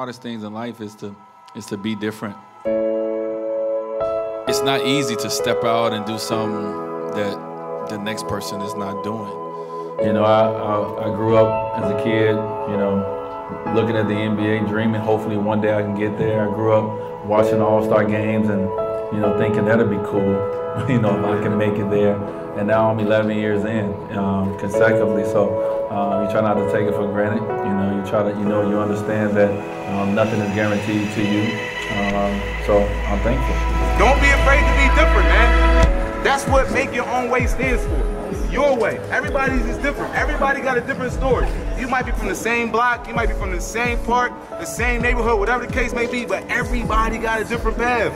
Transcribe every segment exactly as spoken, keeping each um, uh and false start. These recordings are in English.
hardest things in life is to is to be different. It's not easy to step out and do something that the next person is not doing. You know, I, I, I grew up as a kid, you know, looking at the N B A, dreaming hopefully one day I can get there. I grew up watching the All-Star games and, you know, thinking that'd be cool, you know, if I can make it there. And now I'm eleven years in um, consecutively, so uh, you try not to take it for granted. You know, you try to, you know, you understand that um, nothing is guaranteed to you. Um, so I'm thankful. Don't be afraid to be different, man. That's what Make Your Own Way stands for. Your way. Everybody's is different. Everybody got a different story. You might be from the same block, you might be from the same park, the same neighborhood, whatever the case may be, but everybody got a different path.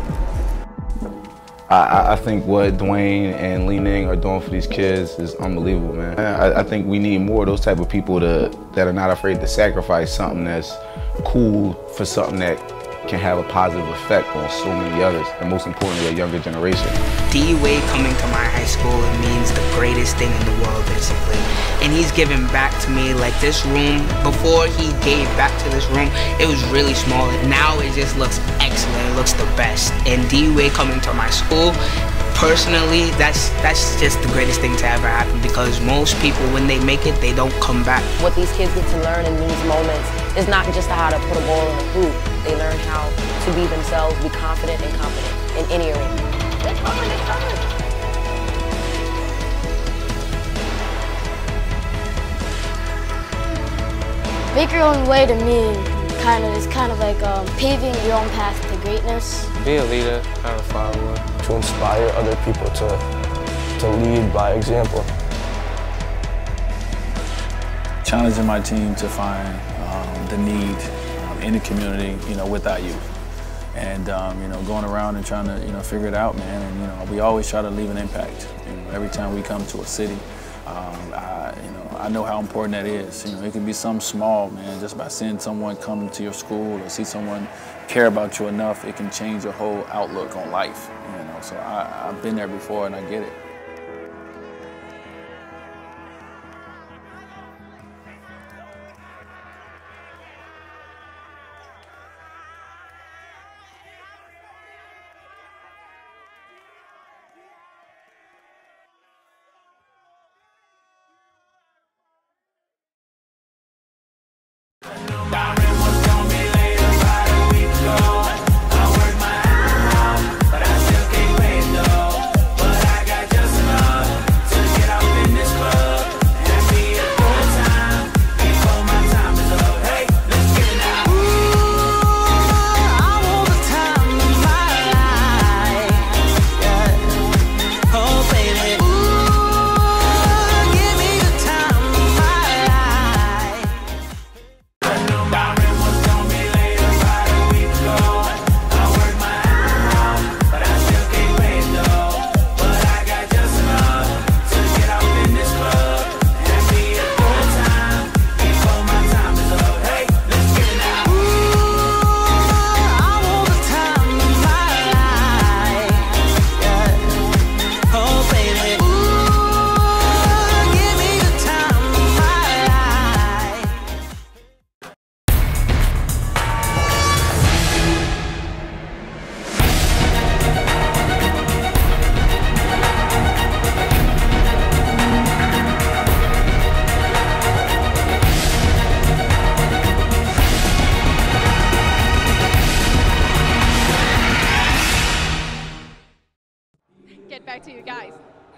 I, I think what Dwayne and Li Ning are doing for these kids is unbelievable, man. I, I think we need more of those type of people to, that are not afraid to sacrifice something that's cool for something that can have a positive effect on so many others, and most importantly, a younger generation. D-Wade coming to my high school, it means the greatest thing in the world, basically. And he's giving back to me, like this room, before he gave back to this room, it was really small. Now it just looks excellent, it looks the best. And D-Wade coming to my school, personally, that's that's just the greatest thing to ever happen, because most people, when they make it, they don't come back. What these kids get to learn in these moments is not just how to put a ball in a hoop. They learn how to be themselves, be confident and confident in any arena. It's fun, it's fun. Make your own way to me kind of is kind of like um, paving your own path to greatness. Be a leader, kind of follower. To inspire other people to, to lead by example. Challenging my team to find um, the need um, in the community, you know, with our youth. And, um, you know, going around and trying to, you know, figure it out, man. And, you know, we always try to leave an impact. You know, every time we come to a city, um, I, you know, I know how important that is. You know, it can be something small, man, just by seeing someone come to your school or see someone care about you enough, it can change your whole outlook on life, you know. So I, I've been there before and I get it. Back to you guys.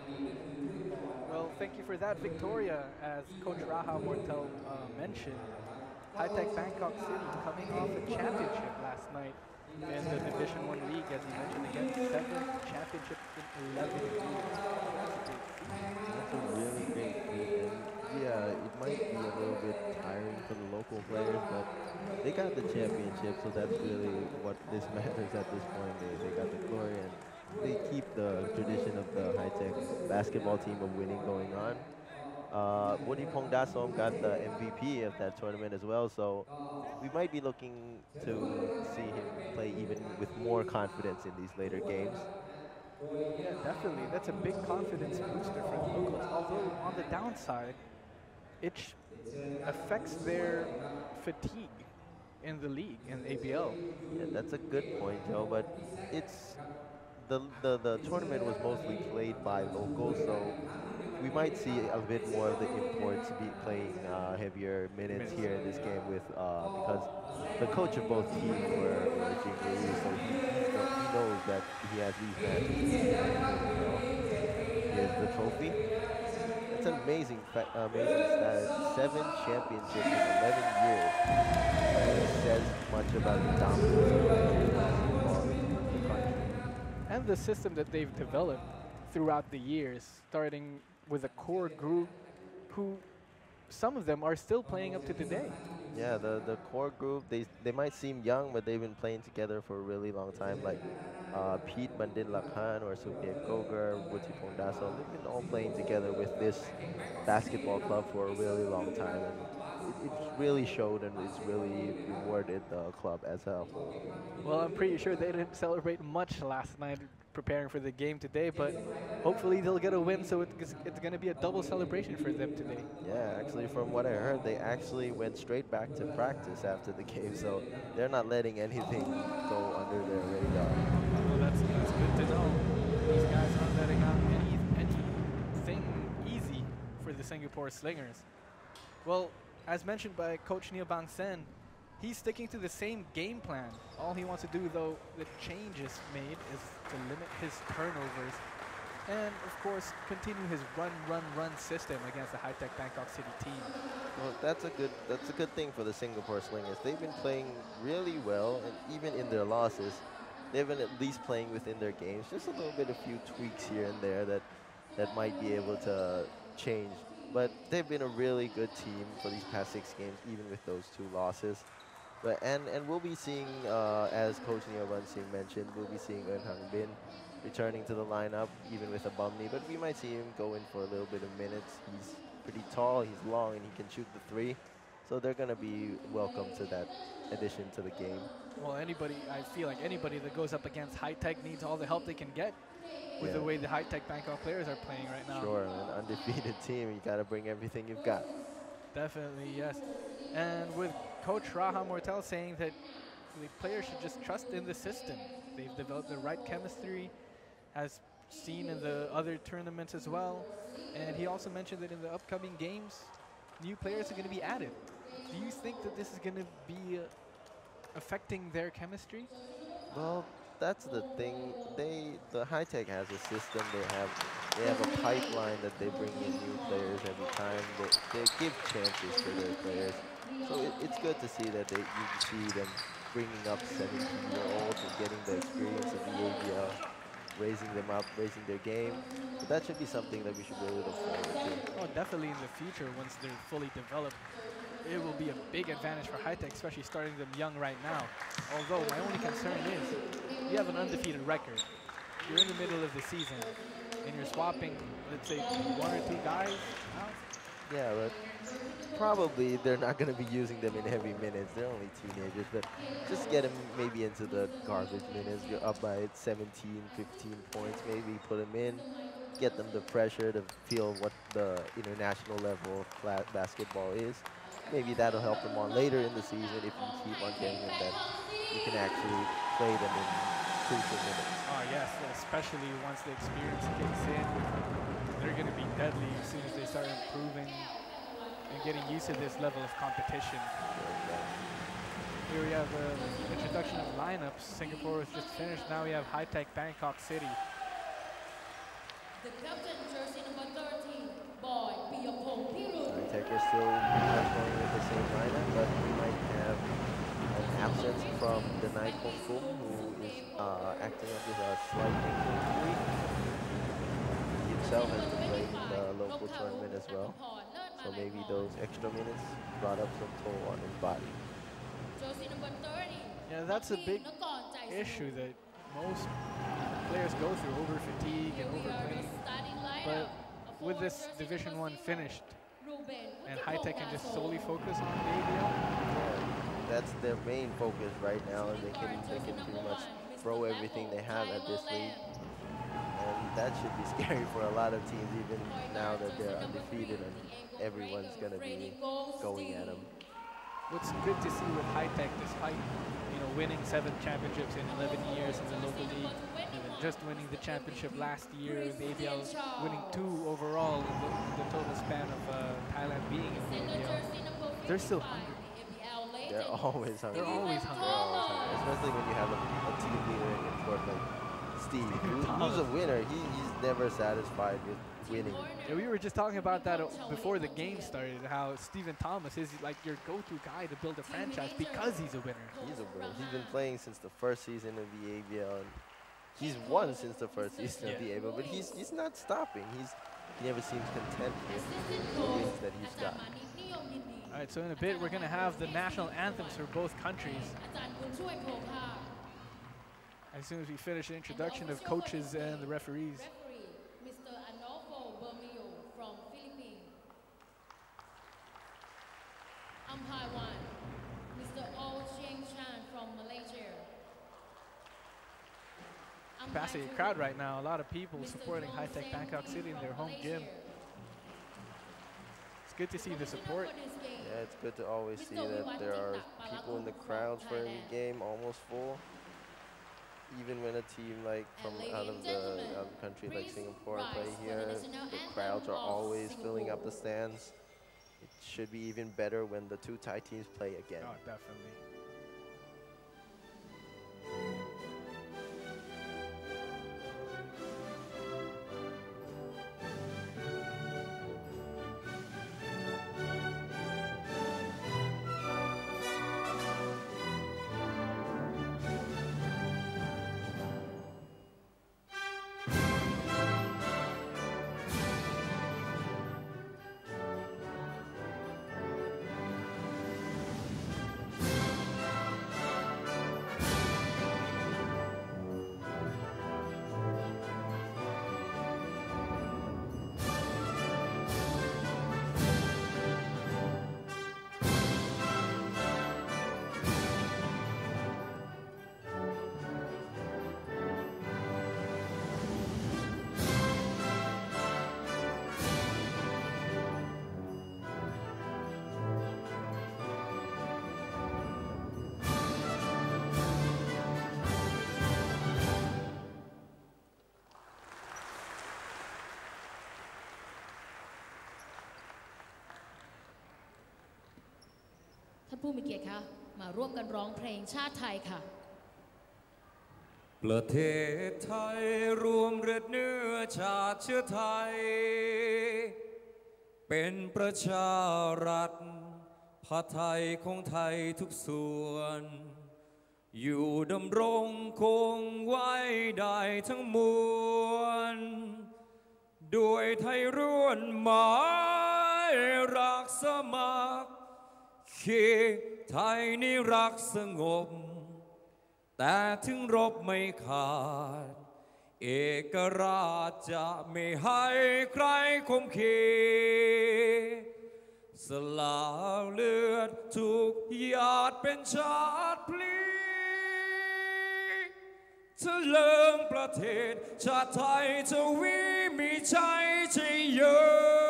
Well, thank you for that, Victoria. As Coach Raha Mortel uh, mentioned, High-Tech Bangkok City coming off a championship last night in the Division One League, as you mentioned, again, seventh championship in eleven years. That's a really great feat. And yeah, it might be a little bit tiring for the local players, but they got the championship, so that's really what this matters at this point. They, they got the glory, and they keep the tradition of the High-Tech basketball team of winning going on. Uh, Woody Pongdasom got the M V P of that tournament as well, so we might be looking to see him play even with more confidence in these later games. Yeah, definitely. That's a big confidence booster for the locals. Although on the downside, it affects their fatigue. in the league, in A B L. Yeah, that's a good point, Joe, but it's the, the, the tournament was mostly played by locals, so we might see a bit more of the imports be playing uh, heavier minutes here in this game with uh, because the coach of both teams were, were Jing Rui, so he, he's know, he knows that he has these matches. Here's the trophy. That's an amazing, amazing stat. Seven championships in eleven years. It says much about the dominance of basketball in the country. And the system that they've developed throughout the years, starting with a core group who some of them are still playing up to today. Yeah, the, the core group, they they might seem young, but they've been playing together for a really long time, like uh, Pete Bandin Lakhan or Supiat Kogar, Wuti Pondaso. They've been all playing together with this basketball club for a really long time, and it, it's really showed and it's really rewarded the club as a whole. Well, I'm pretty sure they didn't celebrate much last night preparing for the game today, but hopefully they'll get a win, so it's, it's going to be a double celebration for them today. Yeah, actually, from what I heard, they actually went straight back to practice after the game, so they're not letting anything go under their radar. Well, that's, that's good to know. These guys aren't letting out any, anything easy for the Singapore Slingers. Well, as mentioned by Coach Neil Bang Sen, he's sticking to the same game plan. All he wants to do, though, the changes made is to limit his turnovers and, of course, continue his run, run, run system against the Hi-Tech Bangkok City team. Well, that's a good that's a good thing for the Singapore Slingers. They've been playing really well, and even in their losses, they've been at least playing within their games. Just a little bit, a few tweaks here and there that that might be able to change. But they've been a really good team for these past six games, even with those two losses. But and and we'll be seeing, uh, as Coach Neo Van Sing mentioned, we'll be seeing Eun Hang Bin returning to the lineup, even with a bum knee. But we might see him go in for a little bit of minutes. He's pretty tall, he's long, and he can shoot the three. So they're going to be welcome to that addition to the game. Well, anybody, I feel like anybody that goes up against Hi-Tech needs all the help they can get with Yeah. the way the Hi-Tech Bangkok players are playing right now. Sure, an undefeated team, you got to bring everything you've got. Definitely, yes. And with Coach Raha Mortel saying that the players should just trust in the system. They've developed the right chemistry, as seen in the other tournaments as well. And he also mentioned that in the upcoming games, new players are going to be added. Do you think that this is going to be uh, affecting their chemistry? Well, that's the thing. They, the Hi-Tech has a system. They have, they have a pipeline that they bring in new players every time. They, they give chances to their players. So it, it's good to see that they, you see them bringing up seventeen-year-olds and getting the experience of the A B L, raising them up, raising their game. But that should be something that we should really look forward to. Oh, definitely in the future, once they're fully developed, it will be a big advantage for Hi-Tech, especially starting them young right now. Although my only concern is you have an undefeated record. You're in the middle of the season, and you're swapping, let's say, one or two guys out. Yeah, but probably they're not going to be using them in heavy minutes. They're only teenagers, but just get them maybe into the garbage minutes. You're up by seventeen, fifteen points. Maybe put them in, get them the pressure to feel what the international level of basketball is. Maybe that'll help them on later in the season if you keep on getting them that you can actually play them in crucial minutes. Oh, yes, especially once the experience kicks in. They're going to be deadly as soon as they start improving and getting used to this level of competition. Here we have the introduction of lineups. Singapore has just finished. Now we have Hi-Tech Bangkok City. The captain, jersey number thirteen, Boy Piyapong Pirun. Hi-Tech is still not going with the same lineup, but we might have an absence from the Nai Kong Kum, who is uh, acting up with a slight ankle injury. He himself has been playing the local tournament as well, so maybe those extra minutes brought up some toll on his body. Jersey number thirty. Yeah, that's a big issue that most players go through, over fatigue and overplaying. But with this Division One finished, and Hi-Tech can just solely focus on the A B L. Yeah, that's their main focus right now, and they can they can pretty much throw everything they have at this league. And that should be scary for a lot of teams, even now that they're undefeated and everyone's going to be going at them. what's good to see with High Tech, despite you know winning seven championships in eleven years in the local league, and just winning the championship last year, the A B L winning two overall in the, in the total span of uh, Thailand being in the A B L. They're still hungry. They're always hungry. They're always hungry. They're always hungry. Especially when you have a, a team leader in your court like Steve, who, who's a winner. He, he's never satisfied with winning. Yeah, we were just talking about that before the game started, how Stephen Thomas is like your go-to guy to build a franchise because he's a winner. He's a winner. He's been playing since the first season of the A B L. And he's won since the first season yeah. of the A B L, but he's he's not stopping. He's he never seems content with the wins that he's got. All right, so in a bit we're gonna have the national anthems for both countries. As soon as we finish the introduction of coaches and the referees. Mister Arnolfo Bermeo from Philippines. Umpire one, Mister Oh Cheng Chan from Malaysia. Capacity crowd right now, a lot of people supporting High Tech Bangkok City in their home gym. It's good to see the support. Yeah, it's good to always see that there are people in the crowds for every game, almost full. Even when a team like from out of the, out of the country like Singapore play here, the crowds are always filling up the stands. It should be even better when the two Thai teams play again. Oh, definitely. ท่านผู้มีเกียรติคะมาร่วมกันร้องเพลงชาติไทยค่ะประเทศไทยรวมเลือดเนื้อชาติเชื้อไทยเป็นประชารัฐผ้าไทยของไทยทุกส่วนอยู่ดำรงคงไว้ได้ทั้งมวลด้วยไทยร่วนหมายรักสมัครที่ไทยนี่รักสงบแต่ถึงรบไม่ขาดเอกราชจะไม่ให้ใครข่มขีสลาวเลือดทุกหยาดเป็นชาติพลีเถลิงประเทศชาติไทยจะวิมีชัยชัยเยอะ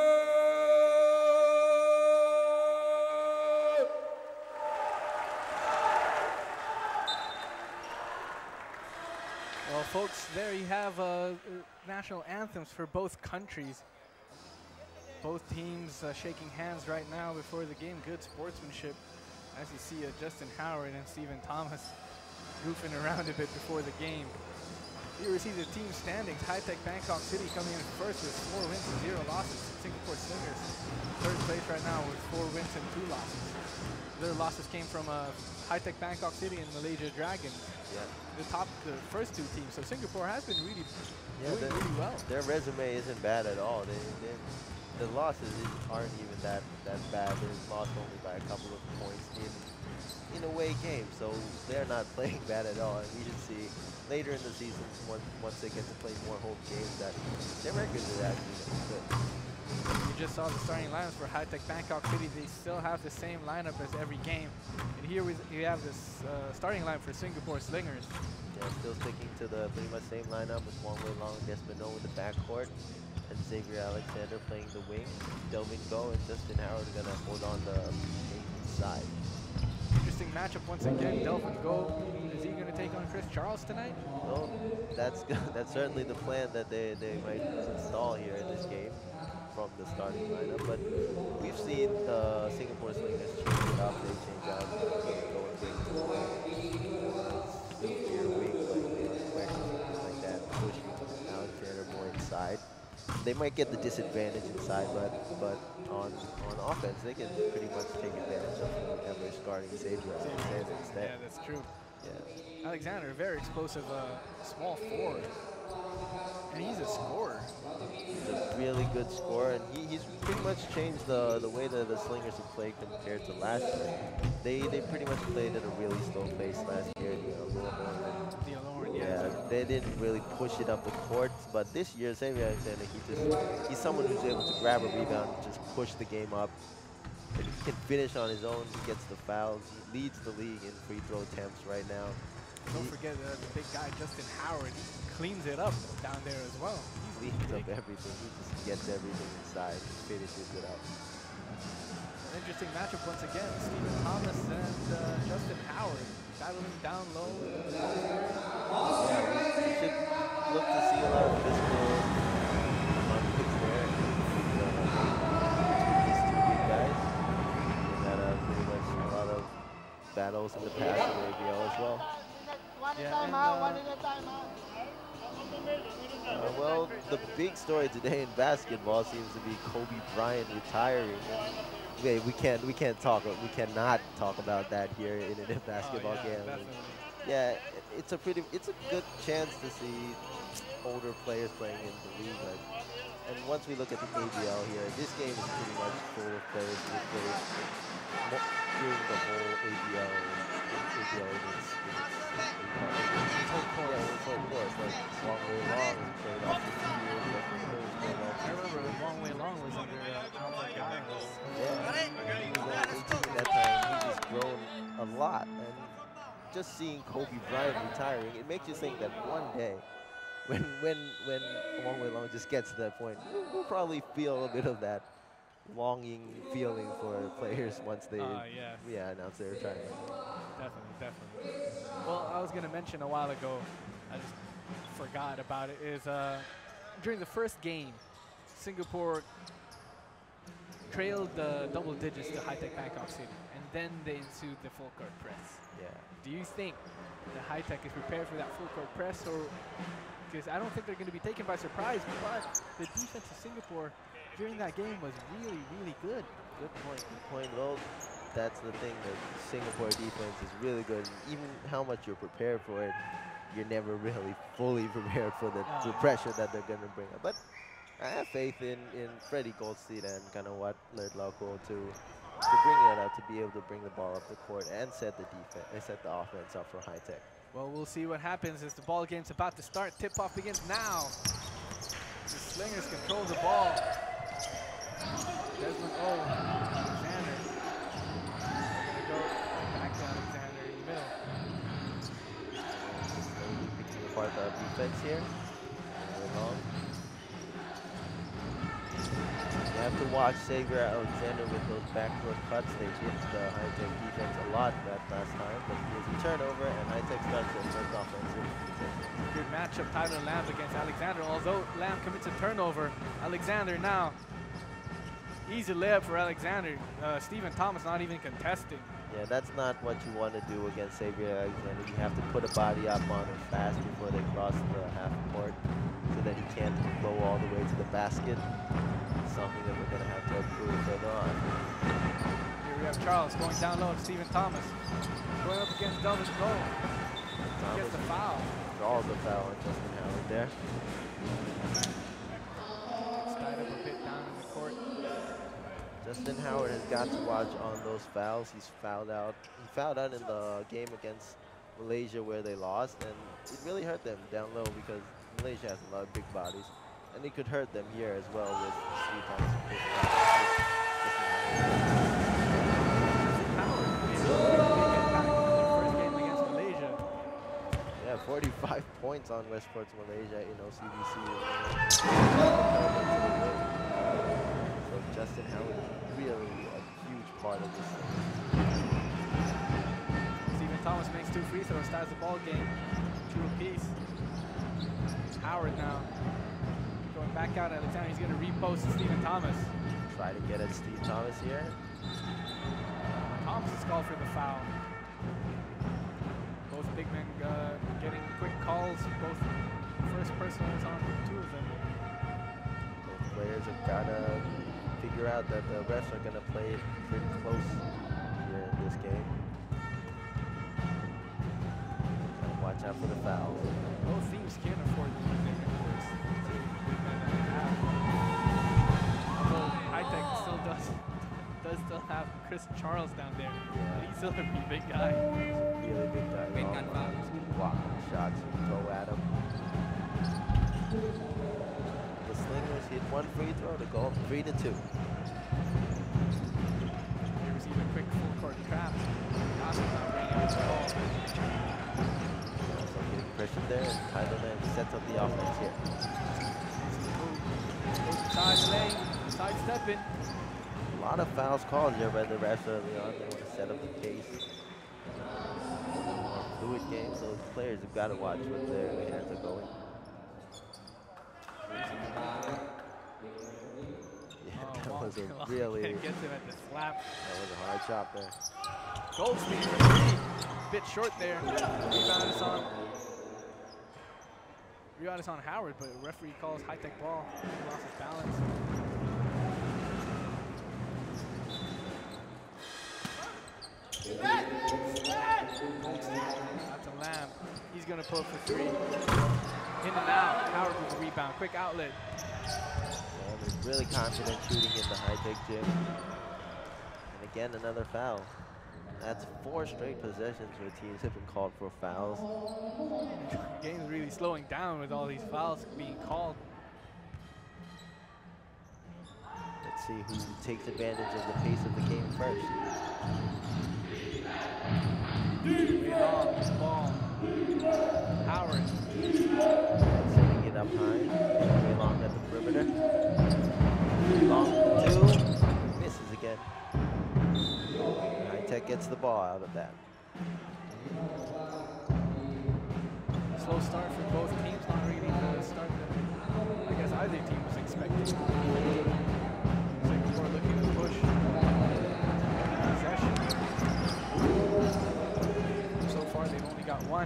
Well, folks, there you have uh, national anthems for both countries. Both teams uh, shaking hands right now before the game. Good sportsmanship. As you see, uh, Justin Howard and Stephen Thomas goofing around a bit before the game. Here we see the team standings. High Tech Bangkok City coming in first with four wins and zero losses. Singapore Slingers third place right now with four wins and two losses. Their losses came from uh, High Tech Bangkok City and Malaysia Dragons. Yeah. The top, the first two teams. So Singapore has been really yeah, doing the, really well. Their resume isn't bad at all. They, they, the losses aren't even that that bad. They lost only by a couple of points in in away games, so they're not playing bad at all. And we should see later in the season, once once they get to play more home games, that their record is actually good. You just saw the starting lineups for High Tech Bangkok City. They still have the same lineup as every game. And here we, we have this uh, starting line for Singapore Slingers. Yeah, still sticking to the pretty much same lineup with Wong Wei Long and Despino in the backcourt. And Xavier Alexander playing the wing. Delvin Go and Justin Howard are going to hold on the side. Interesting matchup once again. Delvin Go, is he going to take on Chris Charles tonight? Well, that's that's certainly the plan that they, they might install here in this game from the starting lineup. But we've seen the Singapore Slingers change it up. They change out Go and bring silkier wing, like quick, things like that, pushing Alexander more inside. They might get the disadvantage inside, but but on on offense, they can pretty much take advantage of whoever is guarding Xavier Alexander instead. Yeah, that's true. Yeah. Alexander, a very explosive uh, small forward. And he's a scorer. He's a really good scorer, and he, he's pretty much changed the, the way that the Slingers have played compared to last year. They they pretty much played at a really slow pace last year. The Allure, the Allure, yeah. yeah. They didn't really push it up the court, but this year, Xavier Alexander, he just he's someone who's able to grab a rebound and just push the game up. And he can finish on his own. He gets the fouls. He leads the league in free throw attempts right now. Don't he, forget uh, the big guy, Justin Howard. He cleans it up down there as well. He cleans up everything. He just gets everything inside and finishes it up. An interesting matchup once again. Stephen Thomas and uh, Justin Howard battling down low. Yeah, we should look to see a lot of physical conflicts there. These two big guys. We've had uh, pretty much a lot of battles in the past in A B L as well. Yeah, and, uh, Uh, well, the big story today in basketball seems to be Kobe Bryant retiring. And we, we can't, we can't talk, we cannot talk about that here in a basketball oh, yeah, game. Definitely. Yeah, it's a pretty, it's a good chance to see older players playing in the league. Like, and once we look at the A B L here, this game is pretty much full of players who played during the whole A B L. A B L in its, in its, its whole course. Yeah, its whole course. Like Long Way Long was played off for two years. Like, I remember Long Way Long was under uh, Albert Giles. Yeah, he was like eighteen at that time. He's just grown a lot. And just seeing Kobe Bryant retiring, it makes you think that one day, when when when Long Way Long just gets to that point, we'll, we'll probably feel a bit of that longing feeling for players once they uh, yeah. yeah announce their retirement. Definitely, definitely. Well, I was going to mention a while ago, I just forgot about it, is uh, during the first game, Singapore trailed uh, double digits to Hi-Tech Bangkok City, and then they ensued the full court press. Yeah. Do you think that Hi-Tech is prepared for that full court press, or because I don't think they're going to be taken by surprise, but the defense of Singapore during that game was really, really good. Good point, good point. Well, that's the thing, that Singapore defense is really good. And even how much you're prepared for it, you're never really fully prepared for the, uh, the pressure that they're going to bring up. But I have faith in, in Freddie Goldstein and kind of what Laird Lauko to to bring it up, to be able to bring the ball up the court and set the defense, and set the offense up for Hi-Tech. Well, we'll see what happens as the ball game's about to start. Tip-off begins now. The Slingers control the ball. Desmond O, Alexander. Gonna go back to Alexander in the middle. Slowly picking apart the defense here. Moving on. You have to watch Xavier Alexander with those backdoor cuts. They hit the Hi-Tech defense a lot that last time, but here's a turnover, and Hi-Tech starts their first offensive possession. Good matchup, Tyler Lamb against Alexander. Although Lamb commits a turnover, Alexander now. Easy layup for Alexander. Uh, Stephen Thomas not even contesting. Yeah, that's not what you want to do against Xavier Alexander. You have to put a body up on him fast before they cross the half court so that he can't go all the way to the basket. Something that we're going to have to improve further on. Here we have Charles going down low to Stephen Thomas. Going up against Delvin Go. He gets the foul. Draws the foul on Justin Howard there. It's tied up a bit down in the court. Justin Howard has got to watch on those fouls. He's fouled out. He fouled out in the game against Malaysia where they lost, and it really hurt them down low because Malaysia has a lot of big bodies. And it could hurt them here as well with Steve Thomas. First game against Malaysia. Yeah, forty-five points on Westport's Malaysia in O C B C. So Justin Howard is really a huge part of this thing. free throws, starts the ball game. Two apiece. Howard now going back out. Alexander, he's going to repost Stephen Thomas. Try to get at Steve Thomas here. Thomas is called for the foul. Both big men uh, getting quick calls. Both first personals on two of them. Both players have got to figure out that the refs are going to play it pretty close here in this game. Gotta watch out for the fouls. Both teams can't afford the big men, of course. Although High Tech still does does still have Chris Charles down there. Yeah. He's still a pretty big guy. Really big guy. Big gun fouls. Blocking shots, go at him. The Slingers hit one free throw to go up three to two. They receive a quick full court trap. Also getting pressure there, and Tyler Lamb sets up the offense here. Side lane, side stepping. A lot of fouls called here by the refs early on. They want to set up the pace. More fluid game, so the players have got to watch where their hands are going. Yeah, oh, that was a Walker really... gets him at the slap. That was a hard shot there. Goldstein for three. Bit short there. Rebound is on. Rebound is on Howard, but referee calls High Tech ball. He lost his balance. Out to Lamb. He's going to pull up for three. In and out. Howard with the rebound. Quick outlet. Well, they're really confident shooting in the High Tech gym. And again, another foul. That's four straight possessions where teams have been called for fouls. The game's really slowing down with all these fouls being called. Let's see who takes advantage of the pace of the game first. Way long, ball. Howard. Sending it up high. Way long at the perimeter. Long two. Misses again. High Tech gets the ball out of that. Slow start for both teams. Not really the start that I guess either team was expecting. Singapore looking to push possession. So far they've only got one.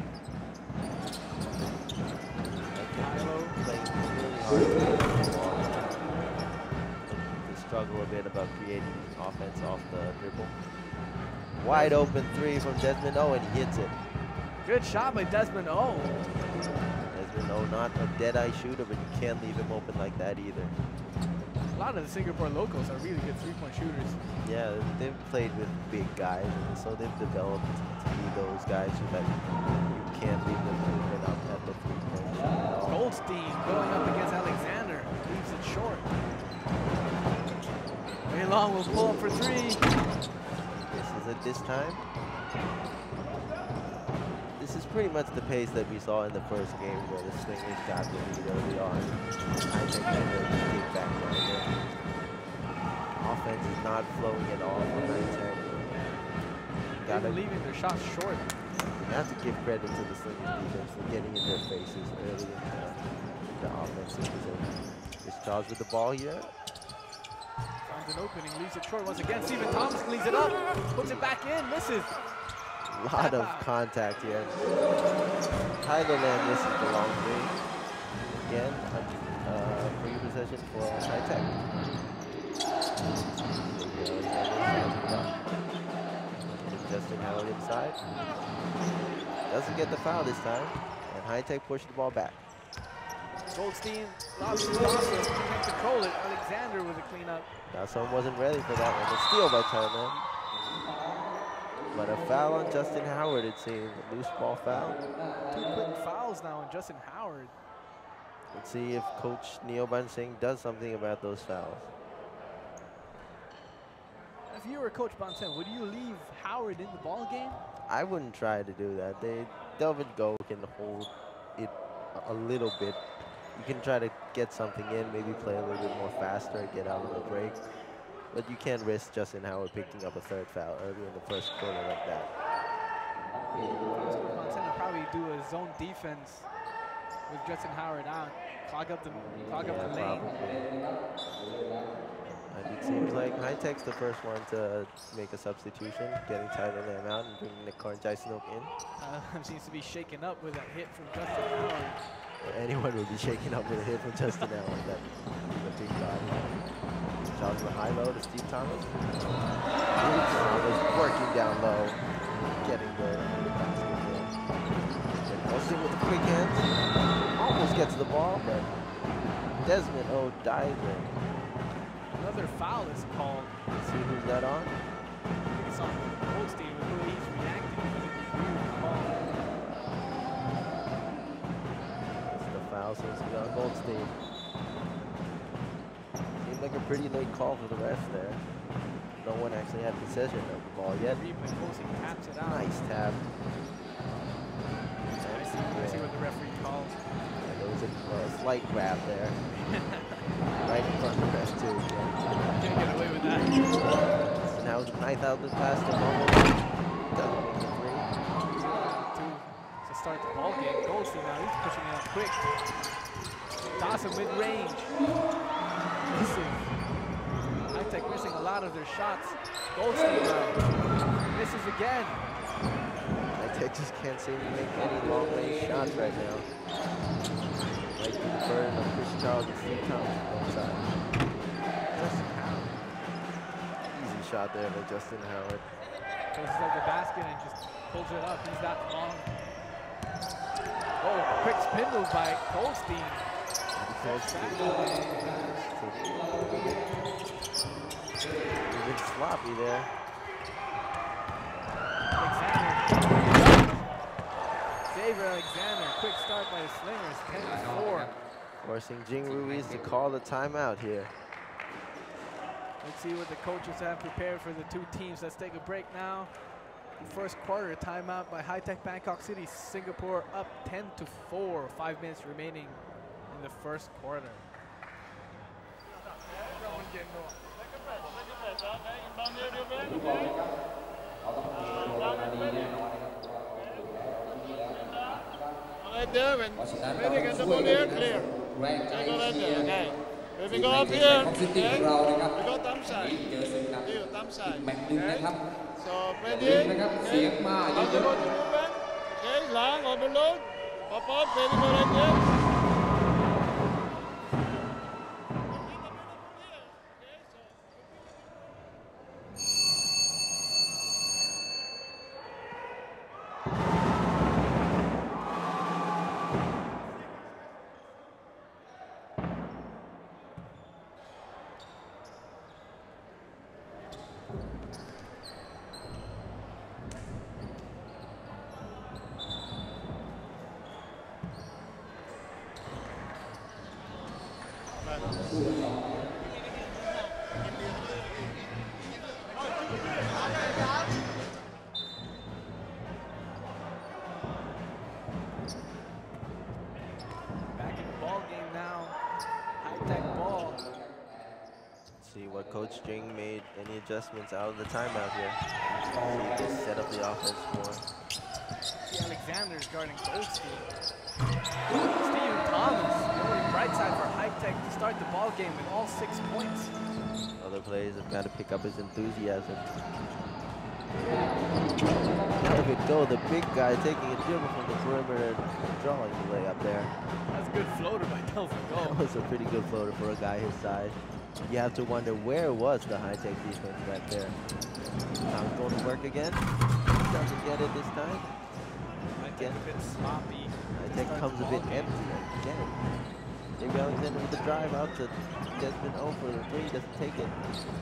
Kylo playing really hard to get the ball. They struggle a bit about creating offense off the dribble. Wide open three from Desmond O, and he hits it. Good shot by Desmond O. Desmond O, not a dead-eye shooter, but you can't leave him open like that either. A lot of the Singapore locals are really good three-point shooters. Yeah, they've played with big guys, and so they've developed to be those guys who that you can't leave them open up at the three-point shot. Goldstein going up against Alexander, leaves it short. Way long will pull up for three. This is it this time. This is pretty much the pace that we saw in the first game where the Slingers got the lead early on. I think they will get back right there. Offense is not flowing at all for High Tech. They're leaving their shots short. You have to give credit to the Slingers defense for getting in their faces early in the, the offensive possession. Is Charles with the ball here? Finds an opening, leaves it short once again. Stephen Thomas cleans it up, puts it back in, misses. A lot of contact here. Tyler Lamb misses the long three. Again, uh, free possession for High Tech. Justin Howard inside. Doesn't get the foul this time, and High Tech pushed the ball back. Goldstein lobs to Dawson, can't control it. Alexander with a cleanup. Dawson wasn't ready for that one. A steal by Tyler. But a foul on Justin Howard, it seems. A loose ball foul. Two quick fouls now on Justin Howard. Let's see if Coach Neo Ban Singh does something about those fouls. If you were Coach Bonten, would you leave Howard in the ball game? I wouldn't try to do that. They, Delvin Go can hold it a little bit. You can try to get something in, maybe play a little bit more faster and get out of the break. But you can't risk Justin Howard picking up a third foul early in the first quarter like that. probably do a zone defense with Justin Howard out. Clog up the, clog yeah, up the lane. Probably. And it seems like High Tech's the first one to make a substitution, getting Tyler Lamb out and bringing Nick Jai-Snook in. Uh, seems to be shaken up with a hit from Justin Howard. Anyone would be shaken up with a hit from Justin Howard. That is a big guy. Charles the high low to Steve Thomas. Thomas working down low, getting the, the basket there. And Austin with the quick hands. Almost gets the ball, but Desmond O dives in. Another foul is called. Let's see who's that on? I think it's on Goldstein with who he's reacting to. That's the foul, seems to be on Goldstein. Seemed like a pretty late call for the refs there. No one actually had possession of the ball yet. Goldstein taps it out. Nice tap. I see, I see what the referee calls. Yeah, there was a, a slight grab there. Right in front of the rest too. Yeah. Can't get away with that. So now it's ninth out the pass to Momo. Doesn't make the three. Two to start the ball game. Goldstein now, he's pushing it up quick. Dawson mid-range. Missing. High Tech missing a lot of their shots. Goldstein now misses again. High Tech just can't seem to make any long-range shots right now. Right to the burden of Chris Charles and Steve Thomas on both sides. Justin Howard. Easy shot there by Justin Howard. Goes to the basket and just pulls it up. He's that long. Oh, quick spin move by Goldstein. He's been sloppy there. Alexander. Xavier Alexander, quick start by the Slingers, ten to four. Forcing Jing Ruiz to call the timeout here. Let's see what the coaches have prepared for the two teams. Let's take a break now. First quarter, timeout by High Tech Bangkok City. Singapore up ten to four. Five minutes remaining in the first quarter. There, when ready can double there, clear. Okay, go right there, okay. When we go up here, okay, we go thumb side. Here, thumb side. Okay. So ready, okay. How to go to movement? Okay, long, overload. Pop up, ready, go right there. Coach Jing made any adjustments out of the timeout here. So he just set up the offense more. See Alexander's guarding Goldstein. Steven Thomas going right side for High Tech to start the ball game with all six points. Other players have got to pick up his enthusiasm. Let it go, the big guy taking a dribble from the perimeter and drawing the layup there. That's a good floater by Delvin Go. That was a pretty good floater for a guy his size. You have to wonder where was the High Tech defense back there. Now it's going to work again. Doesn't get it this time. Again, a bit sloppy. High Tech comes a bit empty again. Maybe Alexander with the drive out to Desmond O for the three, doesn't take it.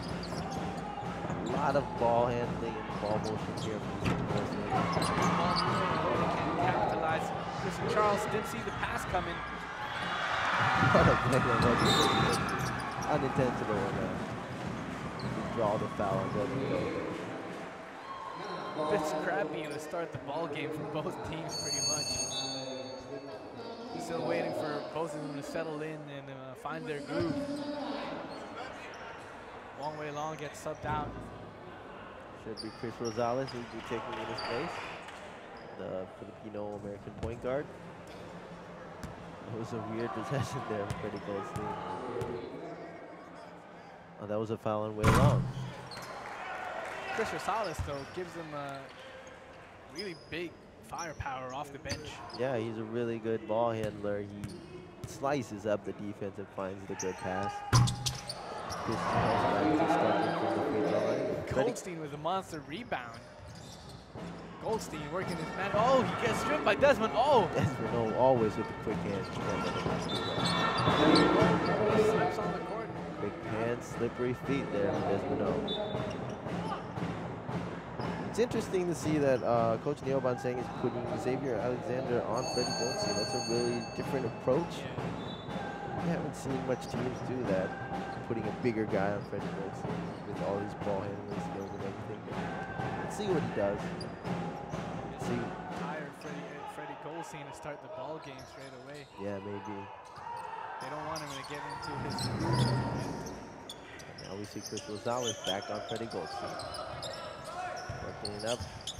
A lot of ball handling and ball motion here from the University. Ball moving, they can't capitalize. Christian Charles didn't see the pass coming. What a play that was. Unintentional one there. Draw the foul and let it go. A bit scrappy to start the ball game for both teams pretty much. Still waiting for both of them to settle in and uh, find their groove. Wong Wei Long gets subbed out. Should be Chris Rosales who'll be taking in his place. the Filipino-American point guard. It was a weird possession there, Freddie Goldstein. Oh, that was a foul on way long. Chris Rosales, though, gives him a really big firepower off the bench. Yeah, he's a really good ball handler. He slices up the defense and finds the good pass. Goldstein with a monster rebound. Goldstein working his man. Oh, he gets stripped by Desmond. Oh! Desmond O always with the quick hands. Slips on the court. Big hands, slippery feet there from Desmond O. It's interesting to see that uh, Coach Neil Banseng is putting Xavier Alexander on Freddie Goldstein. That's a really different approach. We haven't seen much teams do that, putting a bigger guy on Freddie Goldstein with all his ball handling skills and everything. Let's see what he does. Let's see. Tired Freddie, Freddie Goldstein to start the ball game straight away. Yeah, maybe. They don't want him to get into his momentum. Now we see Chris Rosales back on Freddie Goldstein. Working it up.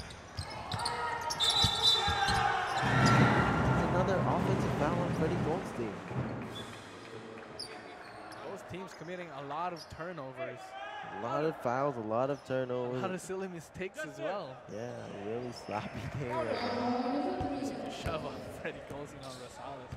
Another offensive foul on Freddie Goldstein. Both teams committing a lot of turnovers. A lot of fouls, a lot of turnovers. A lot of silly mistakes as well. Yeah, really sloppy game right now. You see the shove on Freddie Goldstein on Rosales.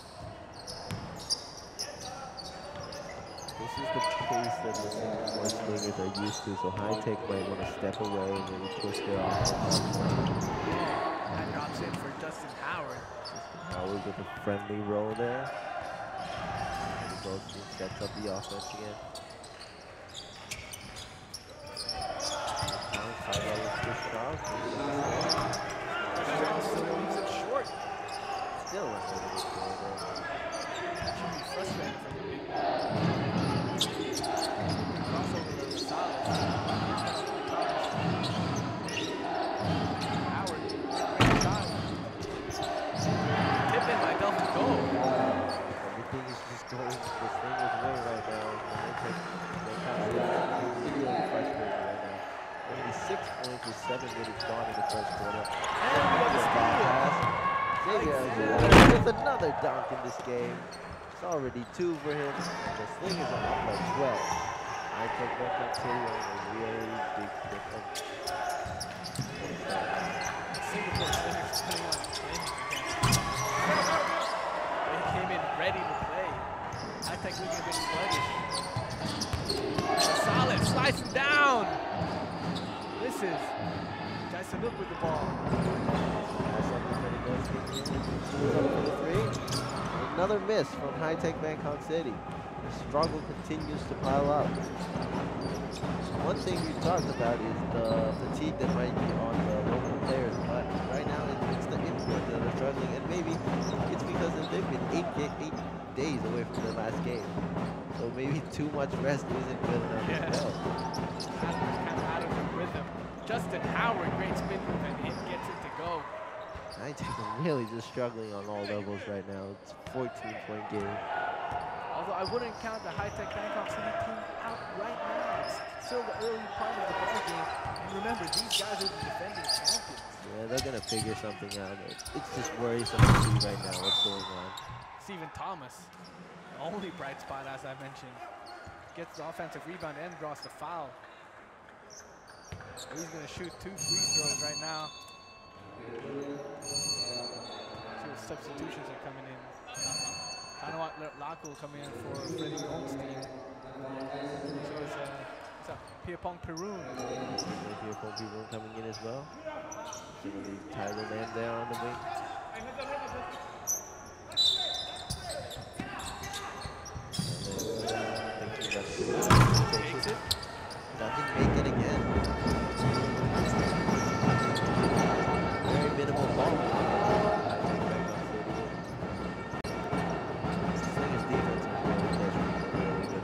This is the pace that the Singapore Slingers are used to, so High Tech might want to step away and maybe push their offense. That drops in for Justin Howard. Justin Howard with a friendly roll there. Goldstein sets up the offense again. Still leaves it short. Still a little bit short there. That should be frustrating for the big man. Crossover to Rosales. Howard, great shot. Tip in by Delphin Gold. Everything is just going this Slingers' way right now. They're really frustrated right now. Only six points with seven minutes gone in the first quarter. And we have a pass. Xavier Alexander with another dunk in this game. It's already two for him. The Slingers are up by twelve. I take that continue on a really big difference. Singapore Slingers putting on a clinic against. They came in ready to play. I think we can get sluggish. Solid, slicing down. This is Jason Look with the ball. Another miss from High Tech Bangkok City. The struggle continues to pile up. One thing we've talked about is the fatigue that might be on the local players, but right now it's the import that are struggling, and maybe it's because they've been eight, eight days away from their last game. So maybe too much rest isn't good enough yeah. as well. Kind of out of the rhythm. Justin Howard, great spin move, and it gets it to go. High Tech are really just struggling on all levels right now. It's a fourteen point game. Although I wouldn't count the High Tech Bangkok City team out right now. It's still the early part of the ball game. And remember, these guys are the defending champions. Yeah, they're going to figure something out. It's just worrisome to see right now what's going on. Stephen Thomas, the only bright spot, as I mentioned, gets the offensive rebound and draws the foul. He's going to shoot two free throws right now. See what substitutions are coming in. Tanawat Lako coming in for Freddie Goldstein. So it's, uh, it's a Pierpong Perun. Pierpong Perun coming in as well. Gonna leave Tyler Lamb there on the wing. Makes it. Doesn't make it again. Very minimal ball. Slingers defense is really good. Really good.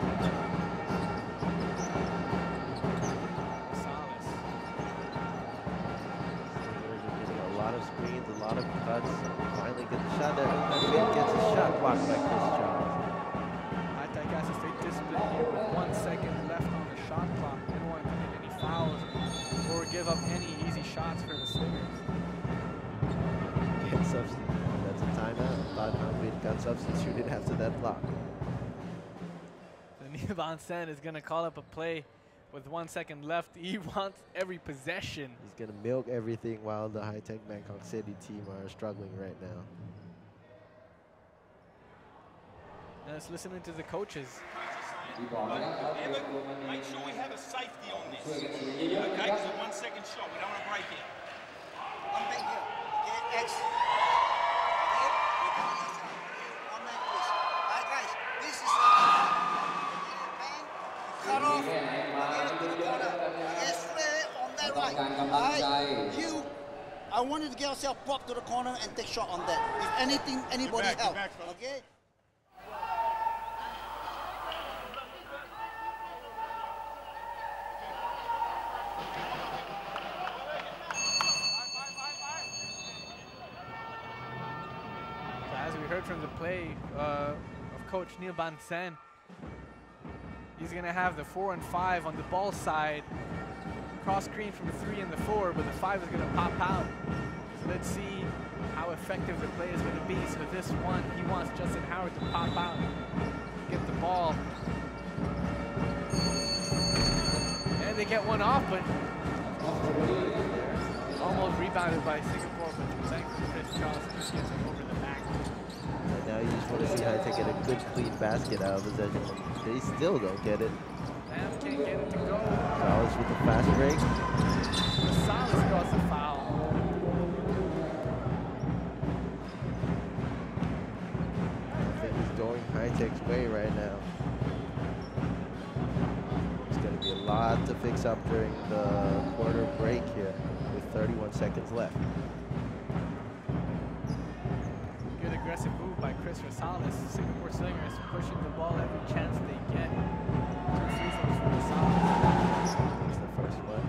Rosales. Slingers are getting a lot of screens, a lot of cuts. Finally gets a shot there. And gets a shot blocked by Chris Charles. I think guys to stay disciplined here with one second left on the shot clock. They don't want to commit any fouls or give up any easy shots for the Slingers. got substituted after that block. So Nivan Sen is going to call up a play with one second left. He wants every possession. He's going to milk everything while the High Tech Bangkok City team are struggling right now. Now let's listen to the coaches. Make sure we have a safety on this. Okay, it's a one second shot. We don't want to break it. One thing here. Okay, X. Okay, one man, please. All right, guys, this is cut off. Yes, on that right. All right, you. I wanted to get ourselves pop to the corner and take shot on that. If anything, anybody help. Okay. Heard from the play uh, of Coach Neil Ban Sen. He's going to have the four and five on the ball side. Cross screen from the three and the four, but the five is going to pop out. So let's see how effective the play is going to be. So this one, he wants Justin Howard to pop out, get the ball. And they get one off, but almost rebounded by Singapore, but thanks to Chris Charles, just gets it over the back. And now you just want to see how to get a good clean basket out of possession. They still don't get it. Lamb can't get it to go. Charles with the fast break. Rosales draws a foul. I think he's going High Tech's way right now. It's going to be a lot to fix up during the quarter break here with thirty-one seconds left. Aggressive move by Chris Rosales. Singapore Slingers pushing the ball every chance they get. Two free throws for Rosales. That's the first one.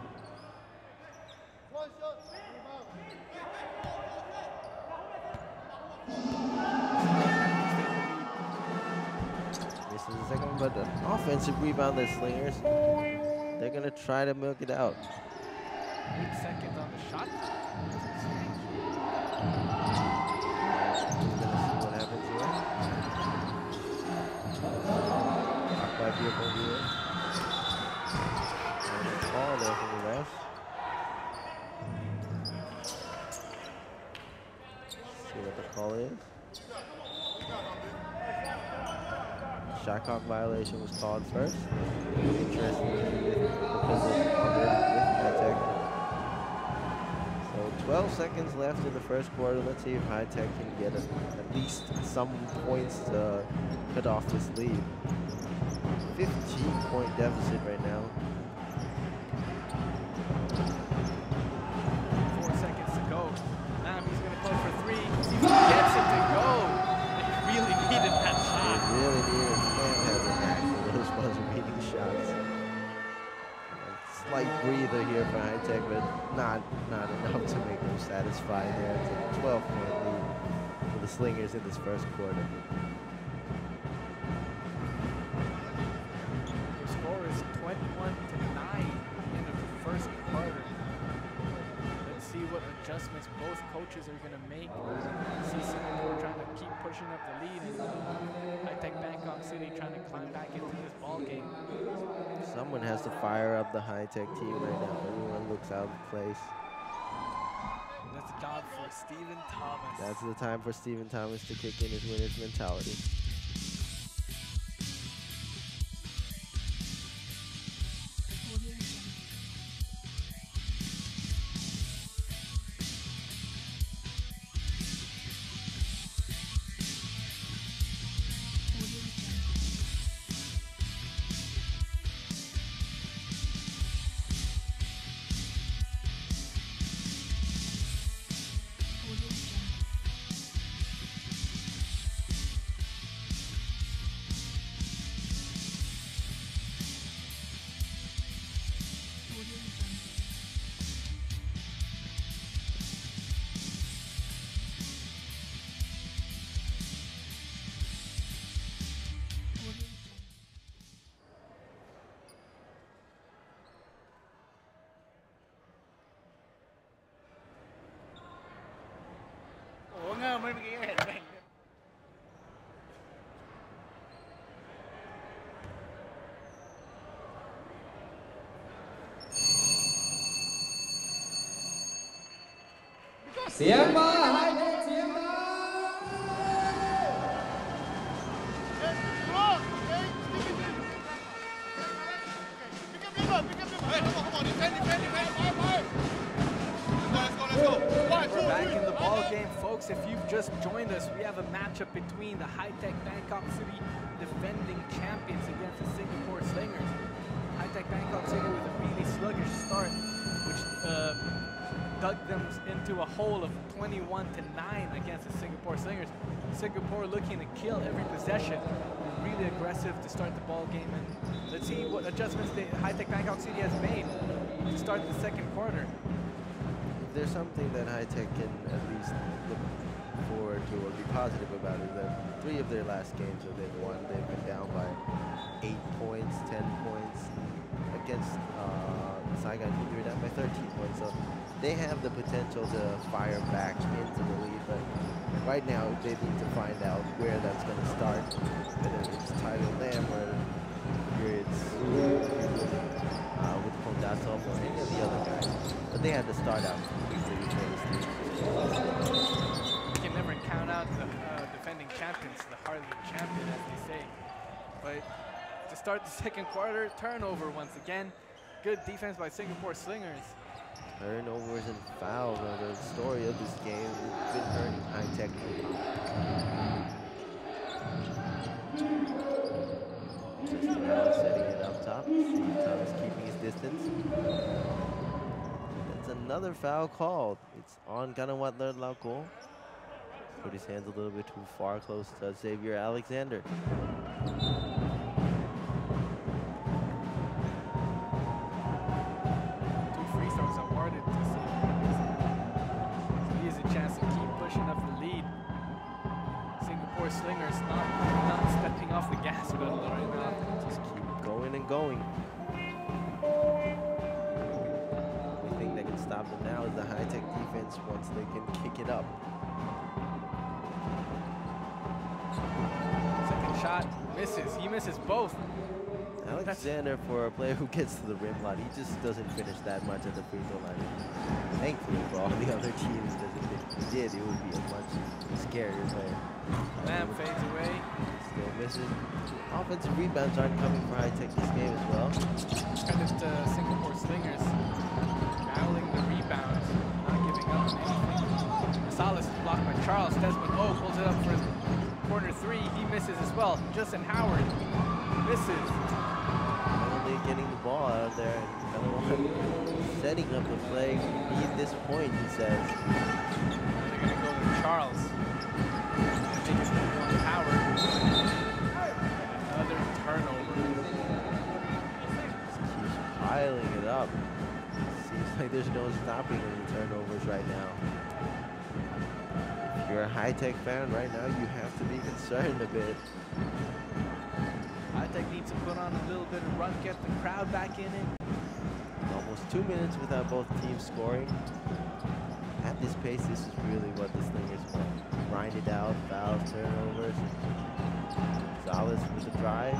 This is the second one, but the offensive rebound that Slingers, they're going to try to milk it out. Eight seconds on the shot. Vehicle here. And a call there from the ref. See what the call is. Shot clock violation was called first. Interesting with the position with High Tech. So twelve seconds left in the first quarter. Let's see if High Tech can get a, at least some points to cut off this lead. fifteen point deficit right now. Four seconds to go. Now he's going to go for three. He gets it to go. They really needed that shot. They really needed. Man has a knack for those buzzer-beating shots. A slight breather here for High Tech, but not not enough to make them satisfied there. It's a twelve point lead for the Slingers in this first quarter. twenty-one to nine in the first quarter. Let's see what adjustments both coaches are going to make. See Singapore trying to keep pushing up the lead, and High Tech Bangkok City trying to climb back into this ball game. Someone has to fire up the High Tech team right now. Everyone looks out of place. That's the job for Stephen Thomas. That's the time for Stephen Thomas to kick in his winner's mentality. เสียงมาไฮเทคเสียงมา We're back in the ball game, folks. If you've just joined us, we have a matchup between the Hi-Tech Bangkok City defending champions against the Singapore Slingers. Hi-Tech Bangkok City with a really sluggish start, which uh, dug them into a hole of twenty-one to nine against the Singapore Slingers. Singapore looking to kill every possession, really aggressive to start the ball game, and let's see what adjustments the Hi-Tech Bangkok City has made to start the second quarter. There's something that Hi-Tech can at least look forward to or be positive about is that three of their last games that they've won, they've been down by eight points, ten points. Against uh, Saigon team, they were down by thirteen points. So they have the potential to fire back into the lead, but right now they need to find out where that's going to start, whether it's Tyler Lamb or it's uh, with Pondasov or any of the other guys. But they had to start out quickly before this team. You can never count out the uh, defending champions, the Harlem champion, as they say. But to start the second quarter, turnover once again. Good defense by Singapore Slingers. Turnovers and fouls are the story of this game. It's been hurting Hi-Tech. Just around setting it up top. Steve Thomas keeping his distance. That's another foul called. It's on Ganawat Lerlauko. Put his hands a little bit too far, close to Xavier Alexander. Slingers not, not stepping off the gas pedal right now. Just keep going and going. The only thing that can stop them now is the Hi-Tech defense once they can kick it up. Second shot misses. He misses both. Alexander, for a player who gets to the rim a lot, he just doesn't finish that much at the free throw line. Thankfully for all the other teams, that if he did, it would be a much scarier player. Lamb fades away. Still misses. Offensive rebounds aren't coming for Hi-Tech this game as well. Credit to Singapore Slingers. Battling the rebounds, not giving up on anything. Rosales is blocked by Charles. Desmond O pulls it up for corner three. He misses as well. Justin Howard misses. Only getting the ball out of there. Setting up the play. We need this point, he says. They're going to go with Charles. Howard. Another turnover. Just keeps piling it up. Seems like there's no stopping any turnovers right now. If you're a Hi-Tech fan right now, you have to be concerned a bit. Hi-Tech needs to put on a little bit of run, get the crowd back in it. Almost two minutes without both teams scoring. At this pace, this is really what the Slingers want. Grind it out, fouls, turnovers. Gonzalez with the drive.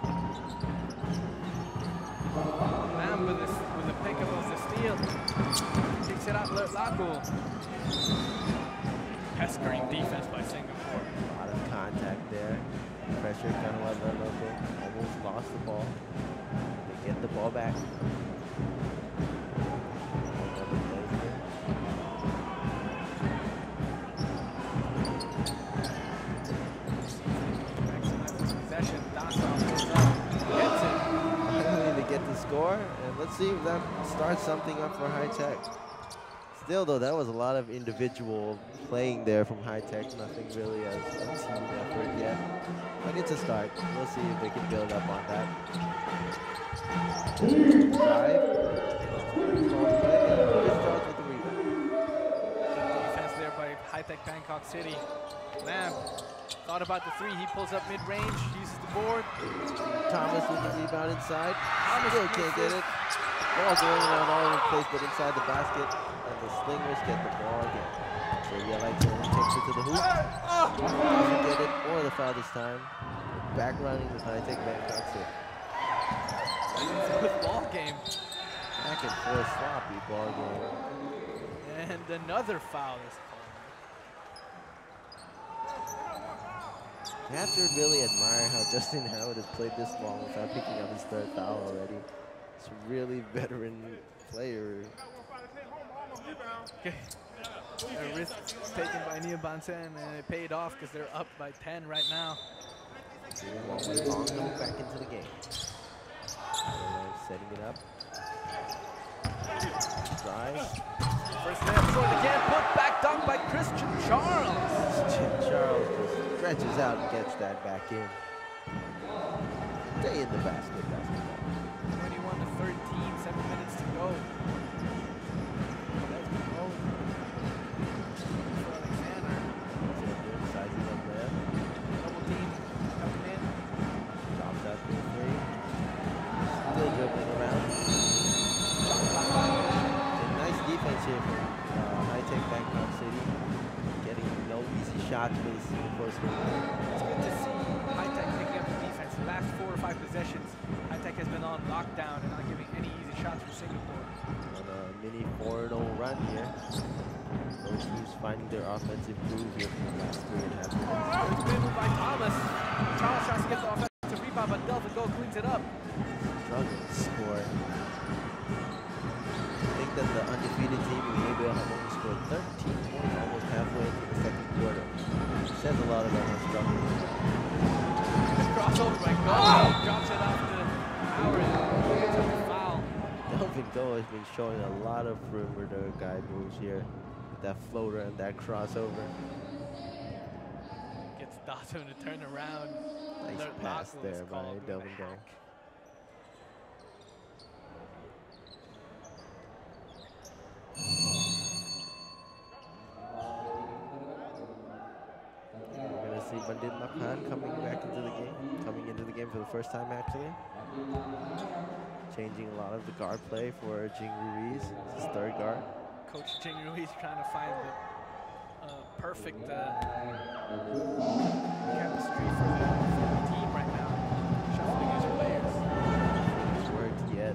Lamb with, this, with the pickup of the steal. Kicks it out, Lerlauko. Pestering defense by Singapore. A lot of contact there. Pressure kind of like Lerlauko. Almost lost the ball. They get the ball back. Score, and let's see if that starts something up for Hi-Tech. Still though, that was a lot of individual playing there from Hi-Tech, nothing really as a team effort yet. But it's a start. We'll see if they can build up on that. Drive. Discharge with the rebound. Good defense there by Hi-Tech Bangkok City. Lamb thought about the three, he pulls up mid-range, uses the board. Thomas with the rebound inside. Still can't get it. Ball going around all over the place, but inside the basket, and the Slingers get the ball again. So yeah, Alexander takes it to the hoop. Doesn't get it, or the foul this time. Back running with Hi-Tech Bangkok City. Good ball game. Back and forth, sloppy ball game. And another foul is You have to really admire how Justin Howard has played this long without picking up his third foul already. It's a really veteran player. Okay. A risk taken by Nia Bansen, and it paid off because they're up by ten right now. Long way long coming back into the game. Uh, setting it up. Drives. First layup short again, put back dunk by Christian Charles. Christian Charles just stretches out and gets that back in. Stay in the basket, basketball. twenty-one to thirteen, seven minutes to go. Sizing up there. Double team coming in. Drops out for three. Still dribbling around. Nice defense here from uh, High Tech Bangkok City. Getting no easy shots for the Singapore School. It's good to see High Tech picking up the defense. The last four or five possessions, High Tech has been on lockdown and not giving any easy shots for Singapore. On a mini four and oh run here. Those teams finding their offensive groove here for the last three and a half minutes. It's good move by Thomas. Charles tries to get the offensive rebound, but Delvin Go cleans it up. Struggling to score. I think that the undefeated team in A B L have only scored thirteen points almost halfway into the second quarter. It says a lot about how struggling. Crossover by Go. Drops it off to Howard. Gets a foul. Delvin Go has been showing a lot of perimeter guy moves here. With that floater and that crossover. Gets Dawson to turn around. Nice Their pass knock there was by called Delvin Go. We're going to see Bandit Makhan coming back into the game, coming into the game for the first time actually. Changing a lot of the guard play for Jing Ruiz, his third guard. Coach Jing Ruiz trying to find the uh, perfect uh, chemistry for the, for the team right now. Shuffling his players. It's worked yet.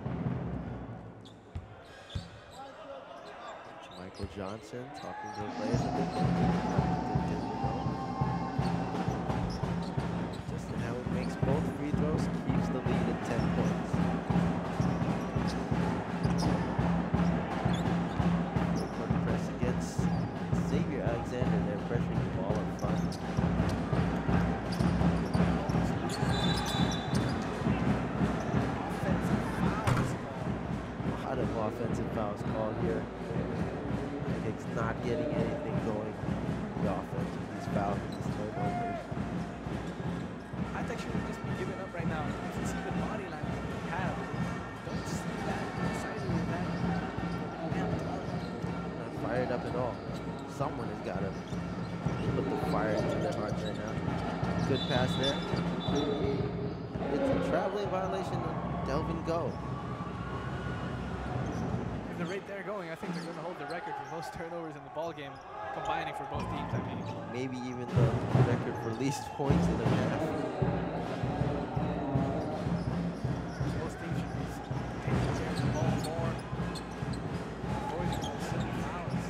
Michael Johnson talking to the players a bit. Justin Howard makes both free throws, keeps the lead at ten points. Front press against Xavier Alexander. They're pressuring the ball up front. A lot of offensive fouls called here. It's not getting anything going in the offense with these fouls and these turnovers. I think she would just be giving up right now. If you see the body line that they have, don't see that excited with that. Not fired up at all. Someone has got to put the fire into their hearts right now. Good pass there. It's a traveling violation of Delvin Go. With the rate they're going, I think they're going to hold the record for most turnovers in the ball game, combining for both teams, I mean. Maybe even the record for least points in the half. Most teams should be taking care of the ball more, avoiding those silly fouls.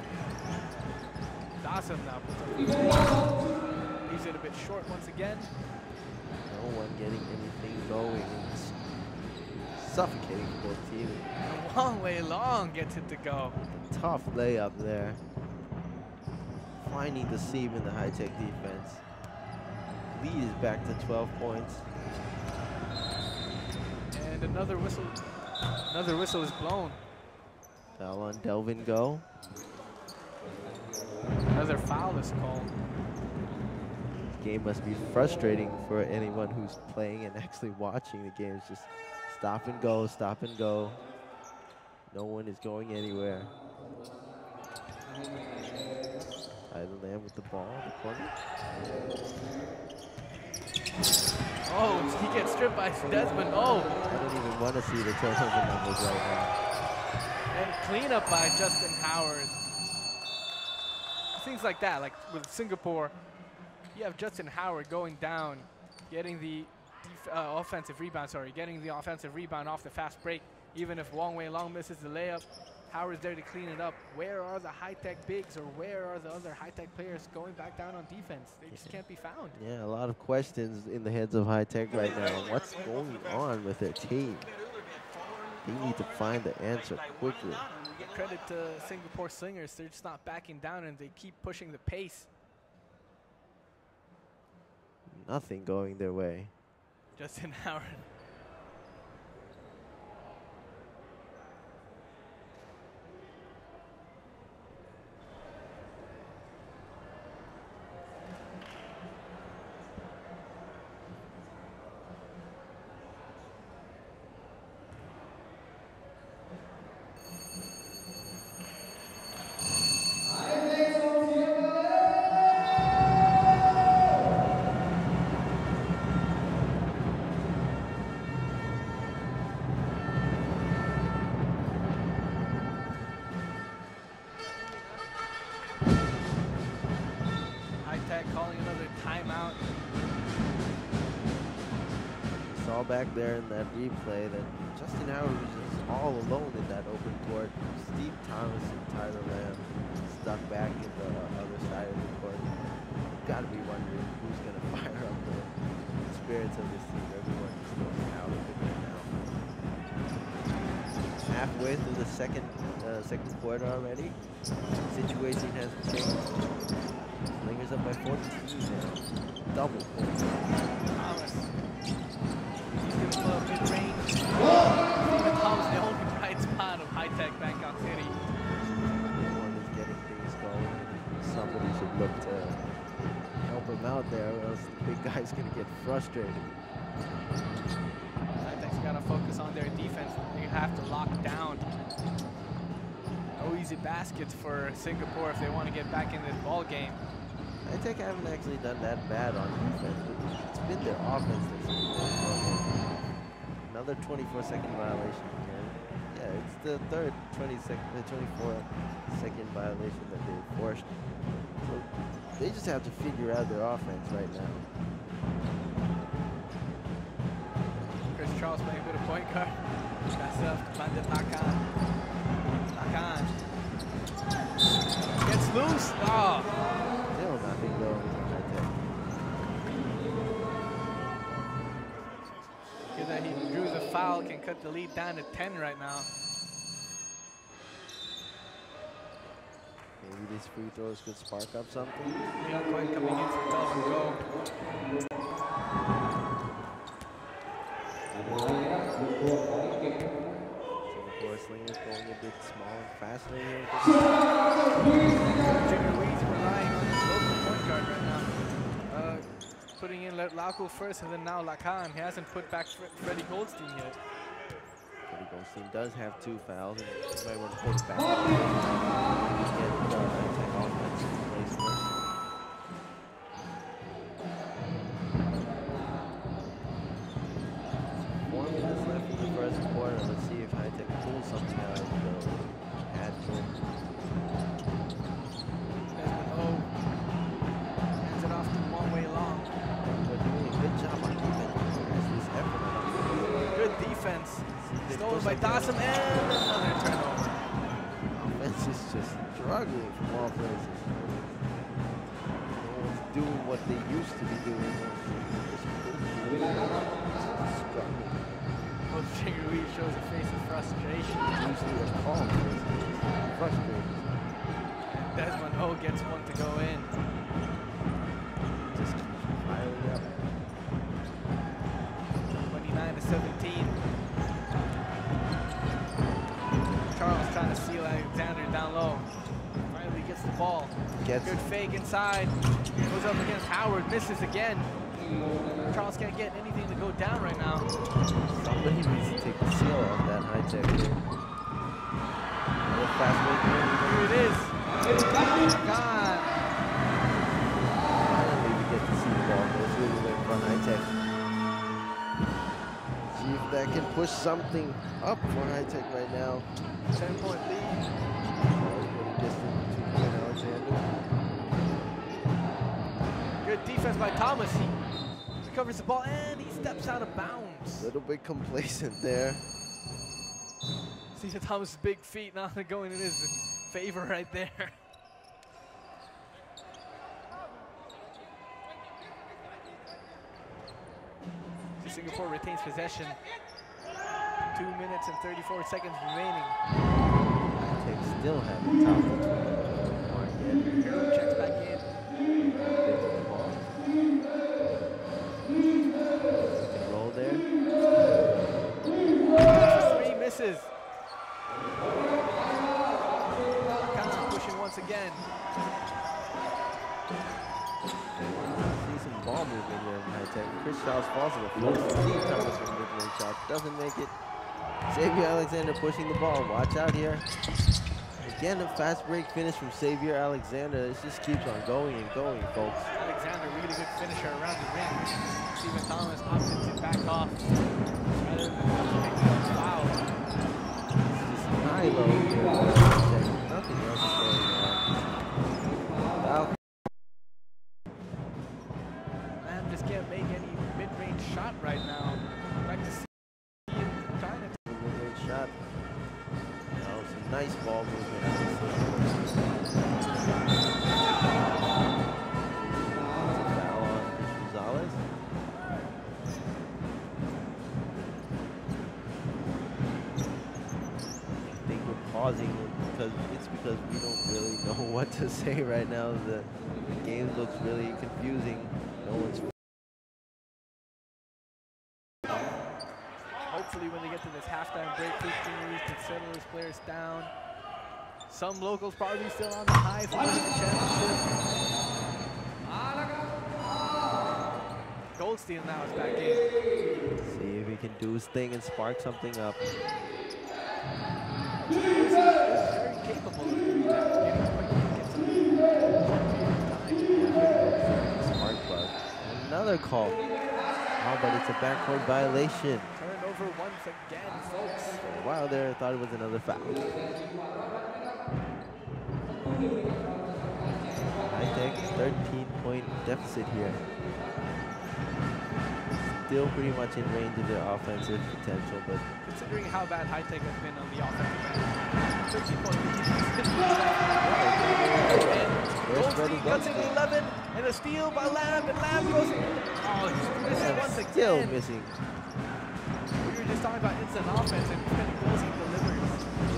Dawson now puts up the leaves it a bit short once again. No one getting anything going. It's suffocating for both teams. A long way long gets it to go. A tough layup there. Finding the seam in the high-tech defense. Lead is back to twelve points. And another whistle. Another whistle is blown. Foul on Delvin Go. Another foul is called. This game must be frustrating for anyone who's playing and actually watching the game. It's just stop and go, stop and go. No one is going anywhere. Tyler Lamb with the ball in the corner. Oh, he gets stripped by Desmond. Oh. I don't even want to see the turnover numbers right now. And cleanup by Justin Howard. Things like that, like with Singapore, you have Justin Howard going down, getting the def uh, offensive rebound, sorry, getting the offensive rebound off the fast break, even if Wong Wei Long misses the layup. Howard's there to clean it up. Where are the high-tech bigs, or where are the other high-tech players going back down on defense? They just can't be found. Yeah, a lot of questions in the heads of High Tech right now. What's going on with their team? They need to find the answer quickly. Credit to Singapore Slingers. They're just not backing down, and they keep pushing the pace. Nothing going their way. Justin Howard. Calling another timeout. Saw back there in that replay that Justin Howard was just all alone in that open court. Steve Thomas and Tyler Lamb stuck back in the other side of the court. You've got to be wondering who's going to fire up the spirits of this team. Everyone's just going out of it right now. Halfway through the second uh, second quarter already. Situation hasn't changed. Slingers up by fourteen now. Double points. Thomas. He's going to pull up mid-range. Stephen Thomas, the only bright spot of High Tech Bangkok City. Everyone is getting things going. Somebody should look to help him out there, or else the big guy's going to get frustrated. High Tech's got to focus on their defense. They have to lock down. No easy baskets for Singapore if they want to get back in this ball game. High Tech haven't actually done that bad on defense, but it's been their offense that's been going. Another twenty-four second violation here. Yeah, it's the third twenty second, the twenty-four second violation that they forced. So they just have to figure out their offense right now. Chris Charles playing a bit of point guard. Pass up to Bandit Lakan. Lakan gets loose. Oh. Still nothing going for High Tech. Good that he drew the foul, can cut the lead down to ten right now. Maybe these free throws could spark up something. Leon Cohen coming in for twelve and go. Singapore Slingers going a bit small and faster here. Junior Weeds relying on his local point guard right now. Uh, putting in Lauko first, and then now Lakan. He hasn't put back Fre Freddie Goldstein yet. Freddie Goldstein does have two fouls, and you might want to put it back. Get the High Tech offense in place first. Four minutes left in the first quarter. Let's see if High Tech pulls something out of the ad goal. Desmond O hands it off to one way long. They're doing a good job on defense. There's this effort on Good defense. Stolen by Dawson, and another turnover. Offense is just struggling from all places. No one's doing what they used to be doing. Struggling. Coach Jigger Lee shows a face of frustration. Usually a calm face. Frustrated. And Desmond O gets one to go in. Just keeps firing up. twenty-nine to seventeen. Charles trying to seal Alexander down low. Finally gets the ball. Gets Good fake inside. Goes up against Howard, misses again. Charles can't get anything to go down right now. Somebody needs to take the seal off that High Tech here. Fast break here. Here it is. It's gone. Finally we get to see the ball goes really way in front High Tech. See if that can push something up for High Tech right now. ten point lead. Good defense by Thomas. He recovers the ball and he steps out of bounds. A little bit complacent there. Stephen Thomas' big feet not going in his favor right there. Singapore retains possession. Two minutes and thirty-four seconds remaining. They still have the top of the market. Hero checks back in. Can roll there. Three misses. Kana pushing once again. Ball movement here in high tech. Chris Charles falls to the floor. Steve Thomas with mid-range shot doesn't make it. Xavier Alexander pushing the ball. Watch out here. Again, a fast break finish from Xavier Alexander. This just keeps on going and going, folks. Alexander, really good finisher around the rim. Stephen Thomas opted to back off rather than making a foul. Just high low here. Nothing else is going on. Foul. Just can't make any mid-range shot right now. Back to see trying to mid-range shot. Oh, some nice ball movement. Foul on Gonzalez. I think we're pausing because it's because we don't really know what to say right now. The, the game looks really confusing. No one's hopefully when they get to this halftime break, fifteen moves can settle those players down. Some locals probably still on the high for winning the championship. Goldstein now is back in. See if he can do his thing and spark something up. Goldstein is very capable of doing that. Spark plug. Another call. Oh, but it's a backcourt violation. Turnover once again, folks. For a while there, I thought it was another foul. High Tech, thirteen point deficit here. Still pretty much in range of their offensive potential, but considering how bad High Tech has been on the offensive end, thirteen point lead. Goldstein cuts it to eleven, and a steal by Lamb, and Lamb goes. Oh, he's missing once again. Still missing. We were just talking about instant offense, and Goldstein delivers.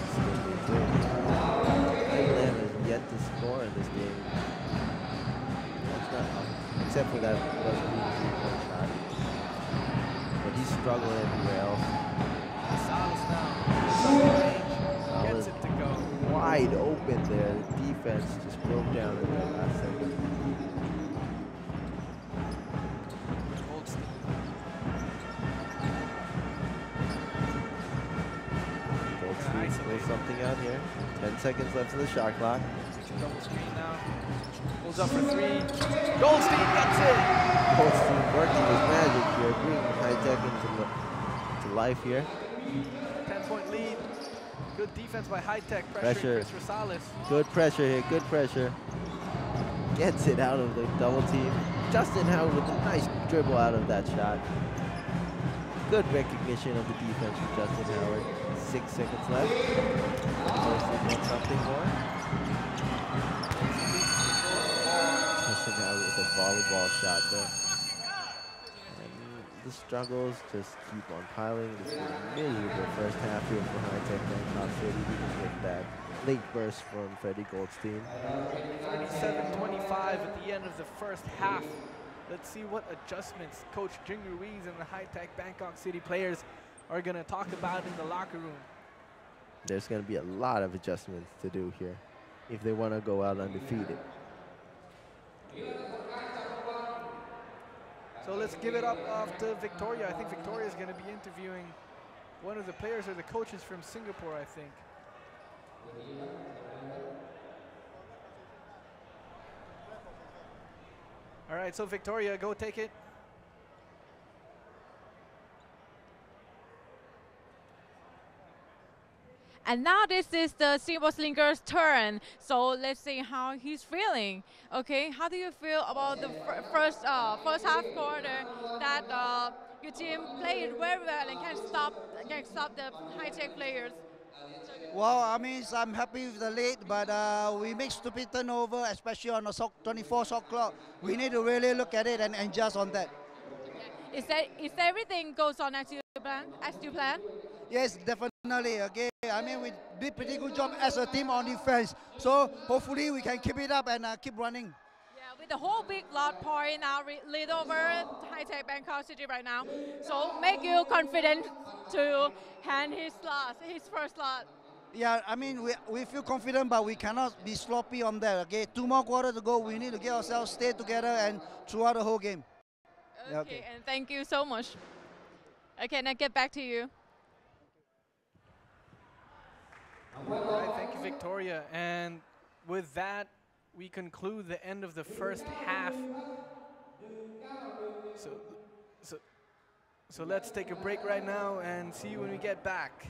Lamb has yet to score in this game. That's not up, except for that three-point shot. But he's struggling everywhere else. Gonzalez now. Gets it to go. Wide open there. The defense just broke down in that last second. Goldstein. Goldstein pulls something out here. Ten seconds left in the shot clock. Double screen now. Pulls up for three. Goldstein gets it! Goldstein working his magic here, bringing High Tech into to life here. ten point lead. Good defense by High Tech, pressuring Pressure. Chris Rosales. Good pressure here, good pressure. Gets it out of the double team. Justin Howard with a nice dribble out of that shot. Good recognition of the defense from Justin Howard. Six seconds left. Goldstein wants something more. Justin Howard with a volleyball shot there. The struggles just keep on piling. It's been a miserable first half here for High Tech Bangkok City. We just get that late burst from Freddie Goldstein. thirty-seven twenty-five at the end of the first half. Let's see what adjustments Coach Jing Ruiz and the High Tech Bangkok City players are going to talk about in the locker room. There's going to be a lot of adjustments to do here if they want to go out undefeated. So let's give it up off to Victoria. I think Victoria is going to be interviewing one of the players or the coaches from Singapore, I think. All right, so Victoria, go take it. And now this is the Singapore Slinger's turn. So let's see how he's feeling. Okay, how do you feel about the fir first uh, first half quarter that uh, your team played very well and can stop can stop the High Tech players? Well, I mean, I'm happy with the lead, but uh, we make stupid turnover, especially on the twenty-four shot clock. We need to really look at it and adjust on that. Is that if everything goes on as you plan? As you plan? Yes, definitely. Okay, I mean, we did pretty good job as a team on defense. So hopefully we can keep it up and uh, keep running. Yeah, with the whole big lot point now lead over High Tech Bangkok City right now. So make you confident to hand his last, his first lot. Yeah, I mean, we, we feel confident, but we cannot be sloppy on that, okay? Two more quarters to go. We need to get ourselves stay together and throughout the whole game. Okay, okay. And thank you so much. Okay, now get back to you. All right, thank you, Victoria. And with that, we conclude the end of the first half. So, so, so let's take a break right now and see you when we get back.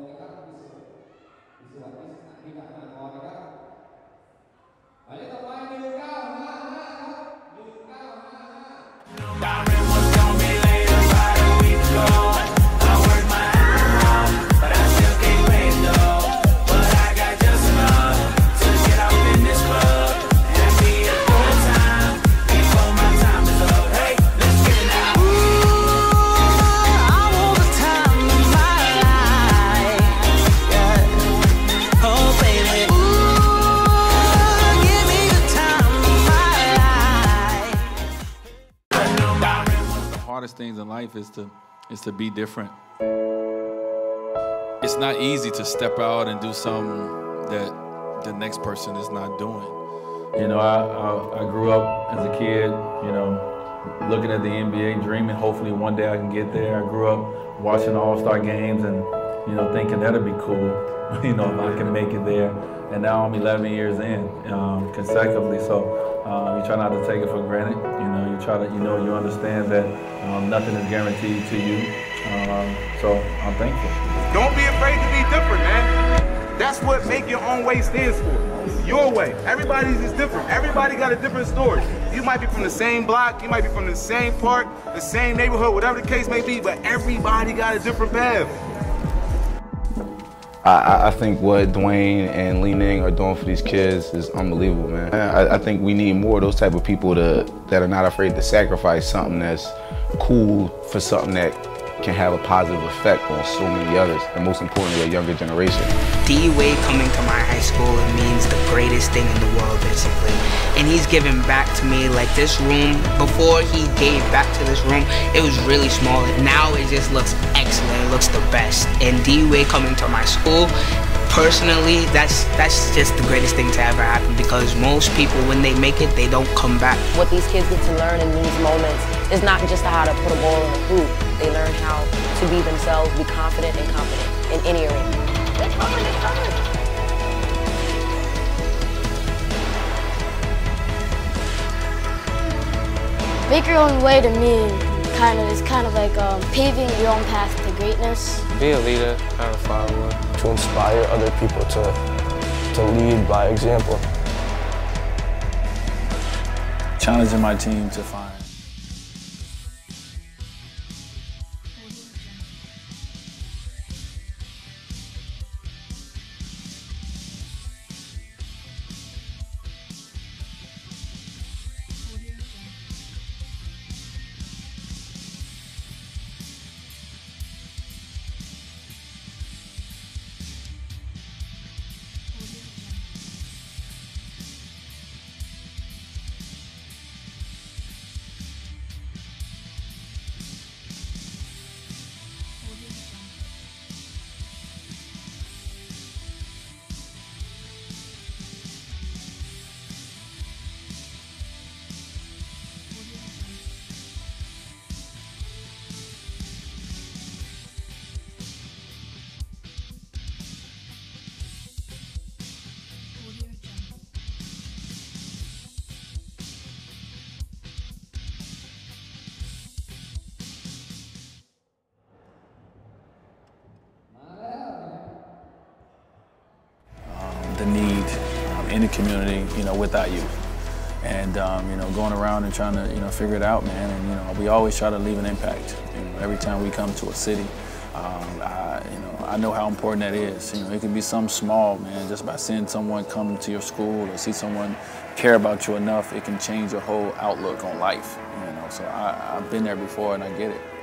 Hardest things in life is to is to be different. It's not easy to step out and do something that the next person is not doing. You know, I, I, I grew up as a kid, you know, looking at the N B A, dreaming hopefully one day I can get there. I grew up watching All-Star games and, you know, thinking that'd be cool, you know, if I can make it there. And now I'm eleven years in um, consecutively, so um, you try not to take it for granted. You know, you try to, you know, you understand that um, nothing is guaranteed to you. Um, so I'm thankful. Don't be afraid to be different, man. That's what make your own way stands for. Your way. Everybody's is different. Everybody got a different story. You might be from the same block, you might be from the same park, the same neighborhood, whatever the case may be, but everybody got a different path. I, I think what Dwayne and Li Ning are doing for these kids is unbelievable, man. I, I think we need more of those type of people to, that are not afraid to sacrifice something that's cool for something that can have a positive effect on so many others, and most importantly, a younger generation. D-Wade coming to my high school, it means the greatest thing in the world, basically. And he's giving back to me, like this room, before he gave back to this room, it was really small. Now it just looks excellent, it looks the best. And D-Wade coming to my school, personally, that's that's just the greatest thing to ever happen, because most people, when they make it, they don't come back. What these kids get to learn in these moments is not just how to put a ball in a hoop. They learn how to be themselves, be confident and confident in any arena. They're coming, they're coming. Make your own way to me kind of is kind of like um, paving your own path to greatness. Be a leader, not a follower. To inspire other people to, to lead by example. Challenging my team to find the need um, in the community, you know, with our youth. And, um, you know, going around and trying to, you know, figure it out, man. And, you know, we always try to leave an impact. You know, every time we come to a city, Um, I, you know, I know how important that is. You know, it can be something small, man. Just by seeing someone come to your school or see someone care about you enough, it can change your whole outlook on life. You know, so I, I've been there before and I get it.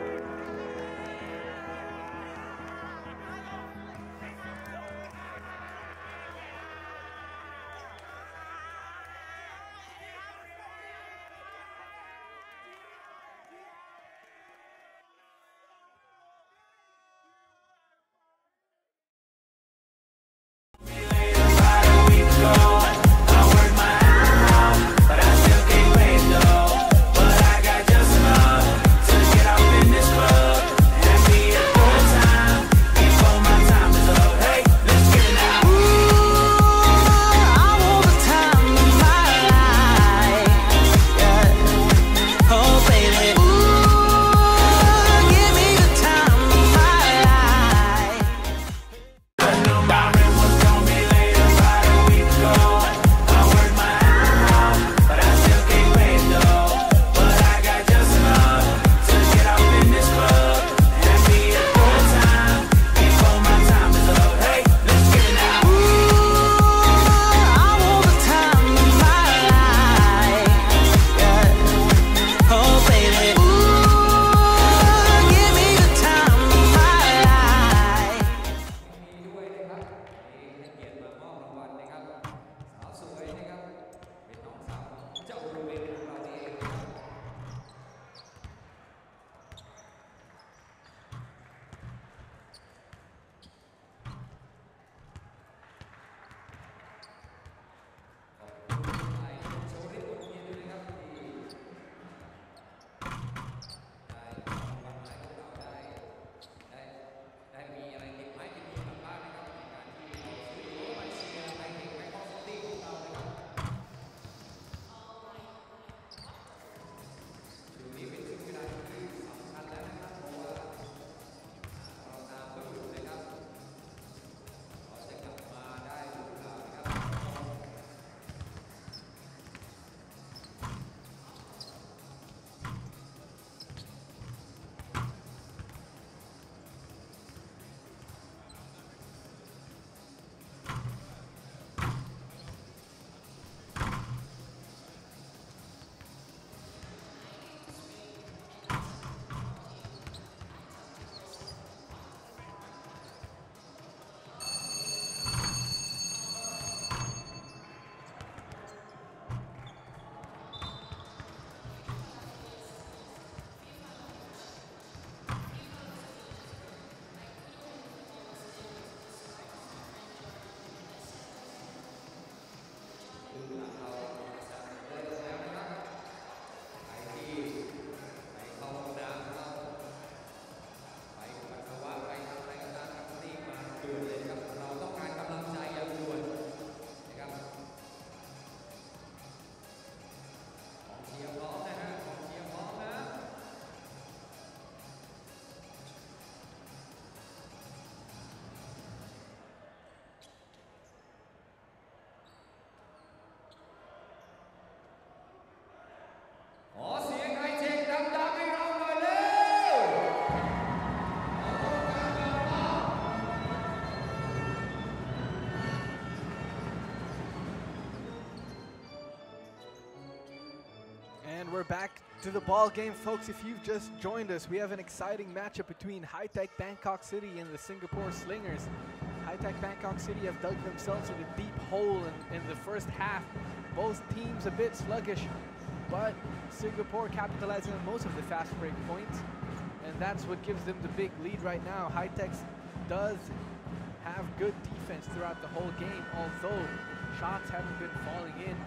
We're back to the ball game, folks. If you've just joined us, we have an exciting matchup between Hi-Tech Bangkok City and the Singapore Slingers. Hi-Tech Bangkok City have dug themselves in a deep hole in, in the first half. Both teams a bit sluggish, but Singapore capitalizing on most of the fast break points, and that's what gives them the big lead right now. Hi-Tech does have good defense throughout the whole game, although shots haven't been falling in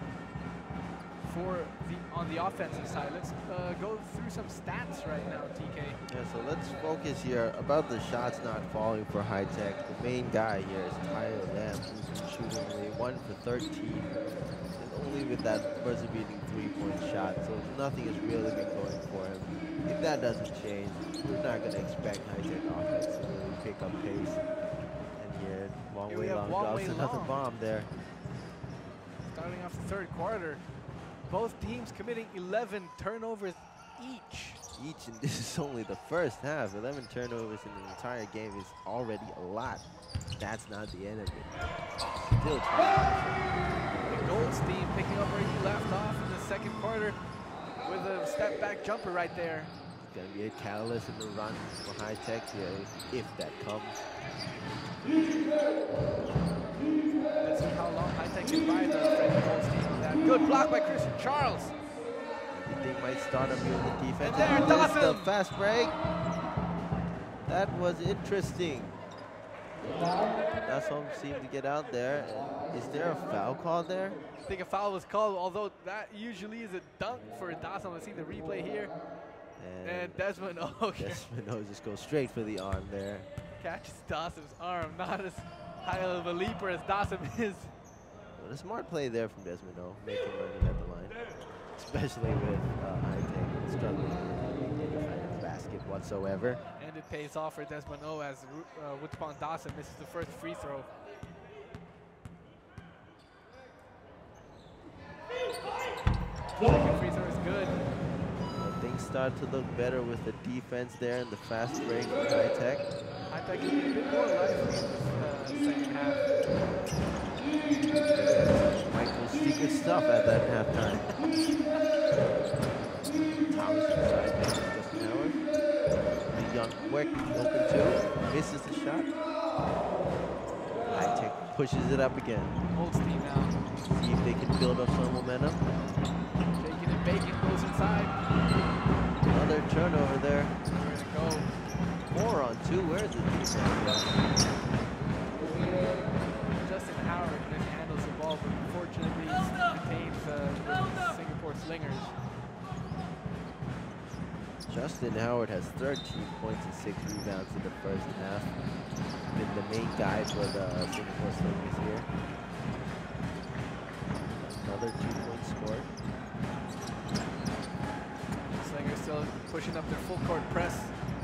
for the on the offensive side. Let's uh, go through some stats right now, T K. Yeah, so let's focus here about the shots not falling for Hi-Tech. The main guy here is Tyler Lam, who's been shooting only one for thirteen, and only with that buzzer-beating three-point shot. So nothing has really been going for him. If that doesn't change, we're not going to expect Hi-Tech offense to really pick up pace. And here, Wong Wei Long drops another bomb there. Starting off the third quarter, both teams committing eleven turnovers each. each, and this is only the first half. eleven turnovers in the entire game is already a lot. That's not the end of it. Still twenty. Goldstein picking up where he left off in the second quarter with a step back jumper right there. It's gonna be a catalyst in the run for High Tech here, if that comes. Let's see how long High Tech can ride the Freddie Goldstein on that. Good block by Christian Charles. Everything might start up here with the defense. And there, Dawson! The fast break. That was interesting. That's what seemed to get out there. Is there a foul call there? I think a foul was called, although that usually is a dunk for Dawson. Let's see the replay here. And, and Desmond O. Desmond O just goes straight for the arm there. Catches Dawson's arm. Not as high of a leaper as Dawson is. Well, a smart play there from Desmond O. Make him running at the line. Especially with uh, High Tech struggling to defend the basket whatsoever. And it pays off for Desmond O as uh, Woodpon Dawson misses the first free throw. Second free throw is good. Well, things start to look better with the defense there and the fast break for High Tech. High Tech can be a bit more lively in this uh, second half. Michael's secret stuff at that halftime. Thomas inside there, Justin Howard. The young quick open two, misses the shot. High Tech pushes it up again. Goldstein now. See if they can build up some momentum. Shaking and baking goes inside. Another turnover there. Where to go? Four on two. Where's the defense? Justin Howard handles the ball, but unfortunately retains uh, the Singapore Slingers. Justin Howard has thirteen points and six rebounds in the first half. Been the main guy for the Singapore Slingers here. Another two-point score. Slingers still pushing up their full court press.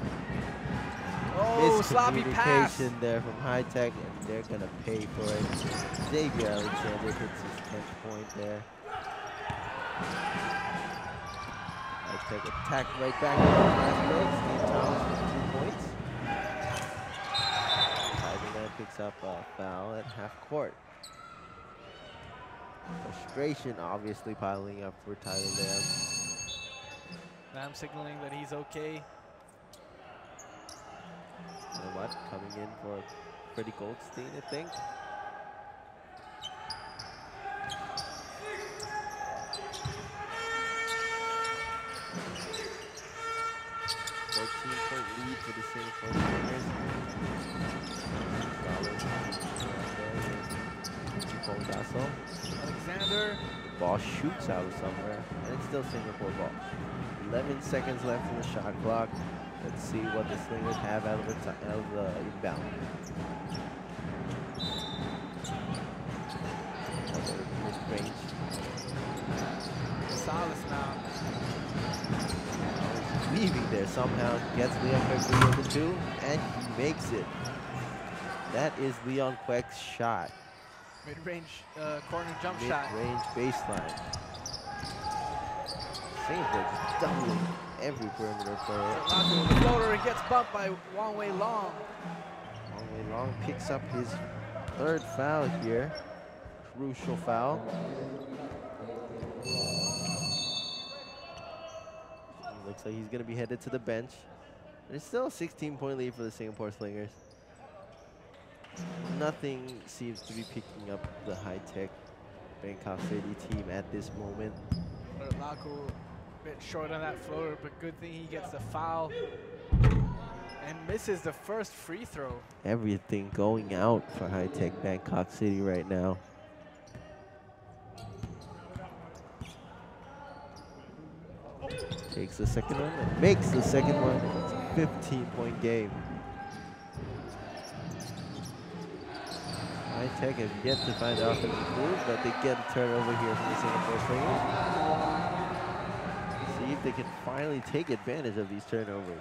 Oh, sloppy pass. Miscommunication there from High Tech, and they're gonna pay for it. Xavier Alexander hits his tenth point there. High Tech attack right back on the last break. Steve Thomas with two points. Tyler picks up a foul at half court. Frustration obviously piling up for Tyler Lamb. Lamb signaling that he's okay. You know what? Coming in for Freddie Goldstein, I think. fourteen point lead for the Singapore Slingers. Alexander. The ball shoots out of somewhere, and it's still Singapore ball. eleven seconds left in the shot clock. Let's see what the Slingers have out of the, out of the inbound. Mid-range. Salas now. Leaving there somehow, gets Leon Quek on the two, and he makes it. That is Leon Quek's shot. Mid-range uh, corner jump shot. Mid-range baseline. Singapore just doubling every perimeter player. The floater, and gets bumped by Wong Wei Long. Wong Wei Long picks up his third foul here. Crucial foul. Looks like he's going to be headed to the bench. There's still a sixteen point lead for the Singapore Slingers. Nothing seems to be picking up the High Tech Bangkok City team at this moment. Laku a bit short on that floater, but good thing he gets the foul and misses the first free throw. Everything going out for High Tech Bangkok City right now. Takes the second one and makes the second one. It's a fifteen point game. High Tech have yet to find the offensive move, but they get a turnover here from the Singapore Slingers. See if they can finally take advantage of these turnovers.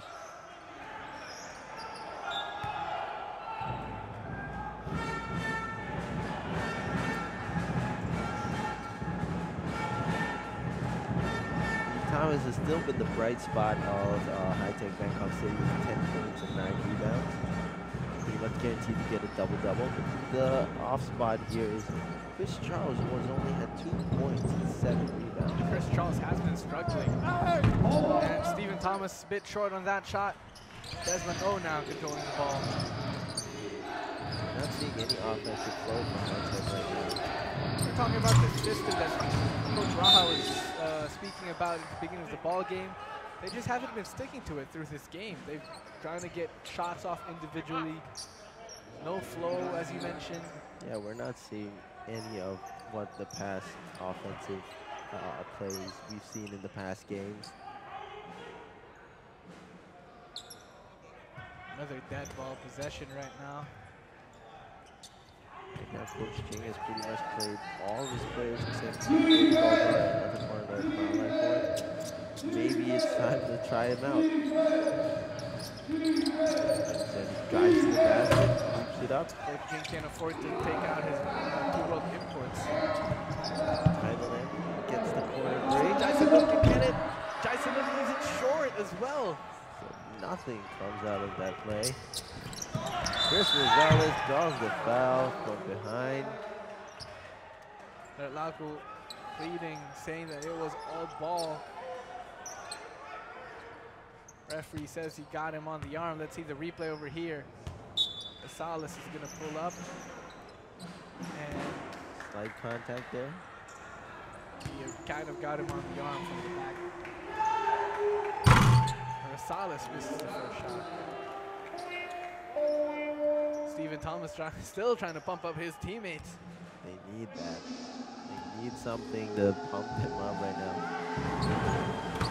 Thomas has still been the bright spot of uh, High-Tech Bangkok City with ten points and nine rebounds. Pretty much guaranteed to get a double-double. The off spot here is Chris Charles, who has only had two points and seven rebounds. Chris Charles has been struggling. And Stephen Thomas a bit short on that shot. Desmond O now controlling the ball. Not seeing any offensive flow from High-Tech right now. We're talking about the system that Coach Raha was uh, speaking about at the beginning of the ball game. They just haven't been sticking to it through this game. They've trying to get shots off individually. No flow, as you mentioned. Yeah, we're not seeing any of what the past offensive uh, plays we've seen in the past games. Another dead ball possession right now. Right now, Coach Ching has pretty much played all of his players except for the other part of the foul line court. Maybe it's time to try him out. Then he drives to the basket, hoops it up. Coach Ching can't afford to take out his uh, two-world imports. Title in, gets the corner three. Jason Look can get it. Jason Look leaves it short as well. So nothing comes out of that play. Chris Rosales draws the foul from behind. Lauco pleading, saying that it was all ball. Referee says he got him on the arm. Let's see the replay over here. Rosales is going to pull up. And slight contact there. He kind of got him on the arm from the back. Rosales misses the first shot. Stephen Thomas try, still trying to pump up his teammates. They need that. They need something to pump them up right now.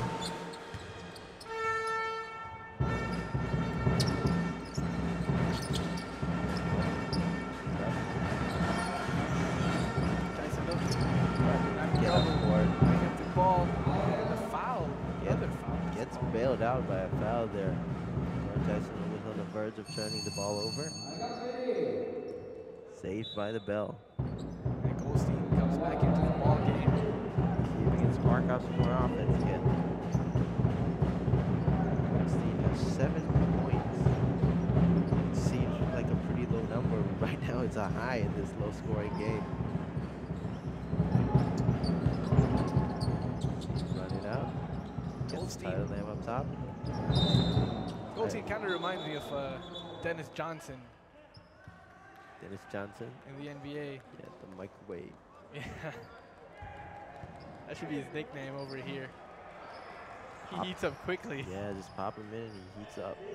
Tyson Look get on the board. Bring up the ball. And the foul. Another foul. Gets bailed out by a foul there. Tyson was on the verge of turning the ball over. Saved by the bell. And Goldstein comes back into the ball game. See if we can spark up some more offense again. Goldstein has seven points. It seems like a pretty low number. Right now it's a high in this low scoring game. Running out. Goldstein. Title name up top. Goldstein kind of reminds me of uh, Dennis Johnson. Dennis Johnson? In the N B A. Yeah, the microwave. Yeah. That should be his nickname over here. He pop. heats up quickly. Yeah, just pop him in and he heats up.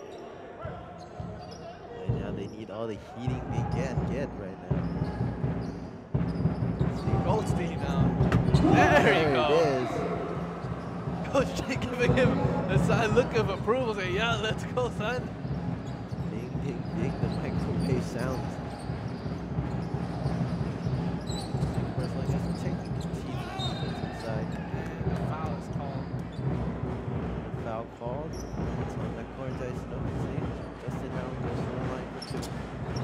Right now they need all the heating they can get right now. See Goldstein now. There, there you go. It is. Coach Jake giving him a side look of approval, saying, yeah, let's go, son. Ding, ding, ding, the microwave sounds. Wrestling is taking the team inside. And foul is called. Foul called. It's on that court, Tyson Oakley. Justin Allen goes to the line for two.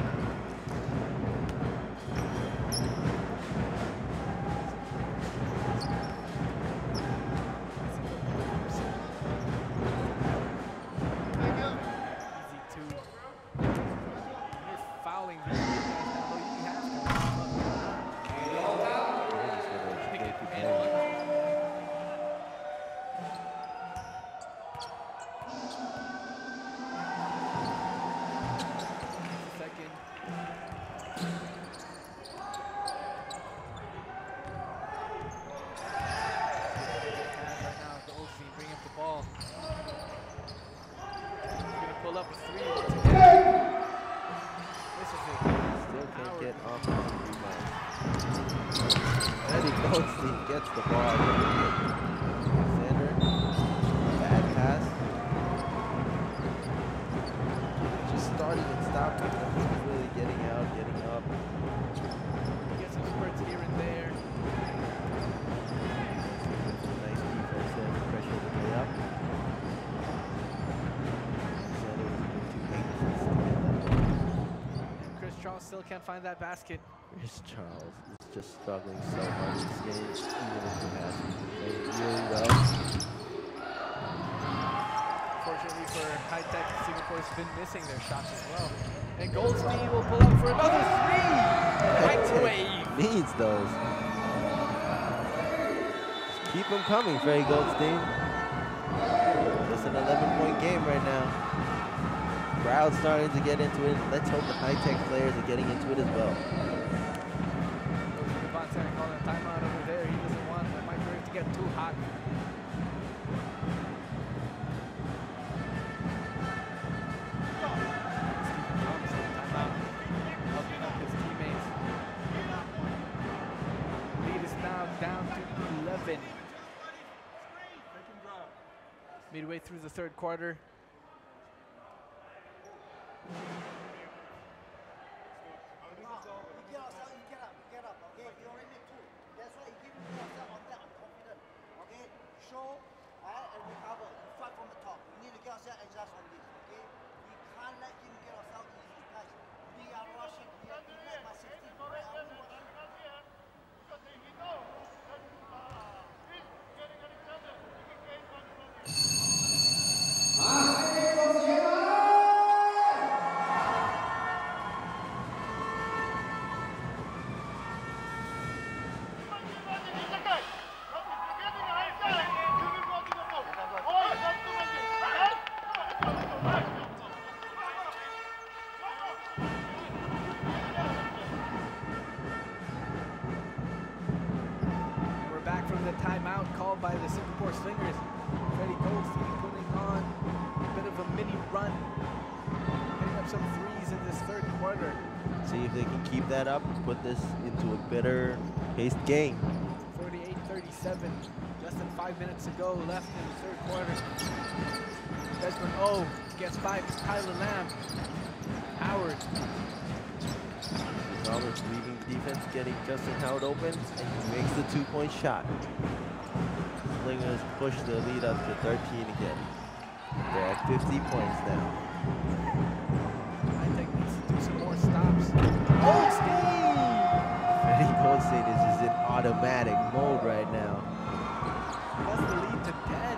Gets the ball. Sander, bad pass. Just starting and stopping. Nothing's really getting out, getting up. He gets some spurts here and there. Nice defense there, pressure to play up. Sander was a bit too anxious to get that ball. And Chris Charles still can't find that basket. Chris Charles is just struggling so hard in this game, even if he has been playing really well. Unfortunately for High Tech, Singapore's been missing their shots as well. And Goldstein will pull up for another three. Microwave needs those. Just keep them coming, Freddie Goldstein. It's an eleven point game right now. Crowd starting to get into it. Let's hope the High Tech players are getting into it as well. Devontae calling a timeout over there. He doesn't want the microwave to get too hot. Midway through the third quarter. Timeout called by the Singapore Slingers. Freddie Goldstein putting on a bit of a mini run, hitting up some threes in this third quarter. See if they can keep that up and put this into a better paced game. forty-eight thirty-seven, less than five minutes to go left in the third quarter. Desmond O gets by Tyler Lamb. Howard. Roberts leaving the defense, getting Justin Howard open, and he makes the two-point shot. Slingers push the lead up to thirteen again. They're at fifty points now. I think needs to do some more stops. Goldstein! Freddie Goldstein is just in automatic mode right now. That's the lead to ten.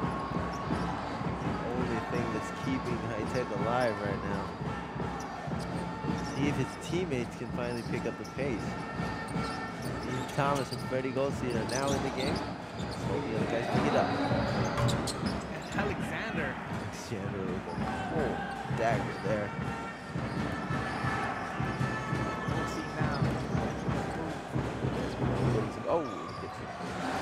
The only thing that's keeping High Tech alive right now. See if his teammates can finally pick up the pace. Ian Thomas and Freddie Goldstein are now in the game. Let's hope the other guys pick it up. And Alexander. Alexander with a full dagger there. We'll see now. Oh, gets it.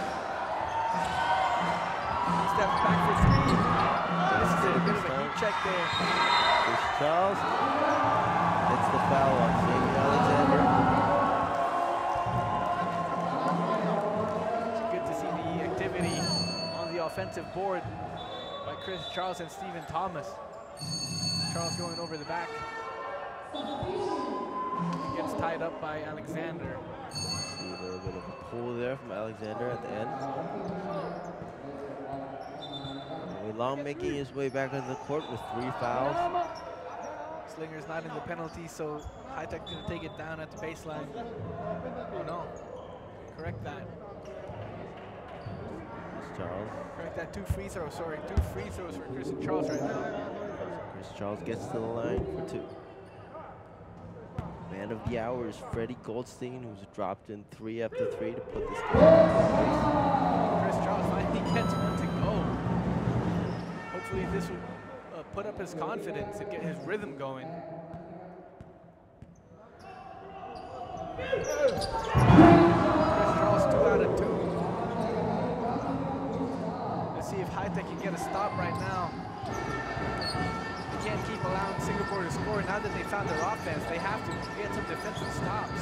He steps back for three. This is a bit of a heat check there. Chris Charles. It's the foul on Jamie Alexander. It's good to see the activity on the offensive board by Chris Charles and Stephen Thomas. Charles going over the back. He gets tied up by Alexander. See a little bit of a pull there from Alexander at the end. Long making his way back on the court with three fouls. Slinger's not in the penalty, so High Tech gonna take it down at the baseline. Oh no, correct that. Chris Charles. Correct that, two free throws, sorry, two free throws for Chris and Charles right now. Chris Charles gets to the line for two. Man of the hour is Freddie Goldstein, who's dropped in three after three to put this game into place. Chris Charles finally gets one to go. Hopefully this would uh, put up his confidence and get his rhythm going. Chris Charles, two out of two. Let's see if High Tech can get a stop right now. They can't keep allowing Singapore to score. Now that they found their offense, they have to get some defensive stops.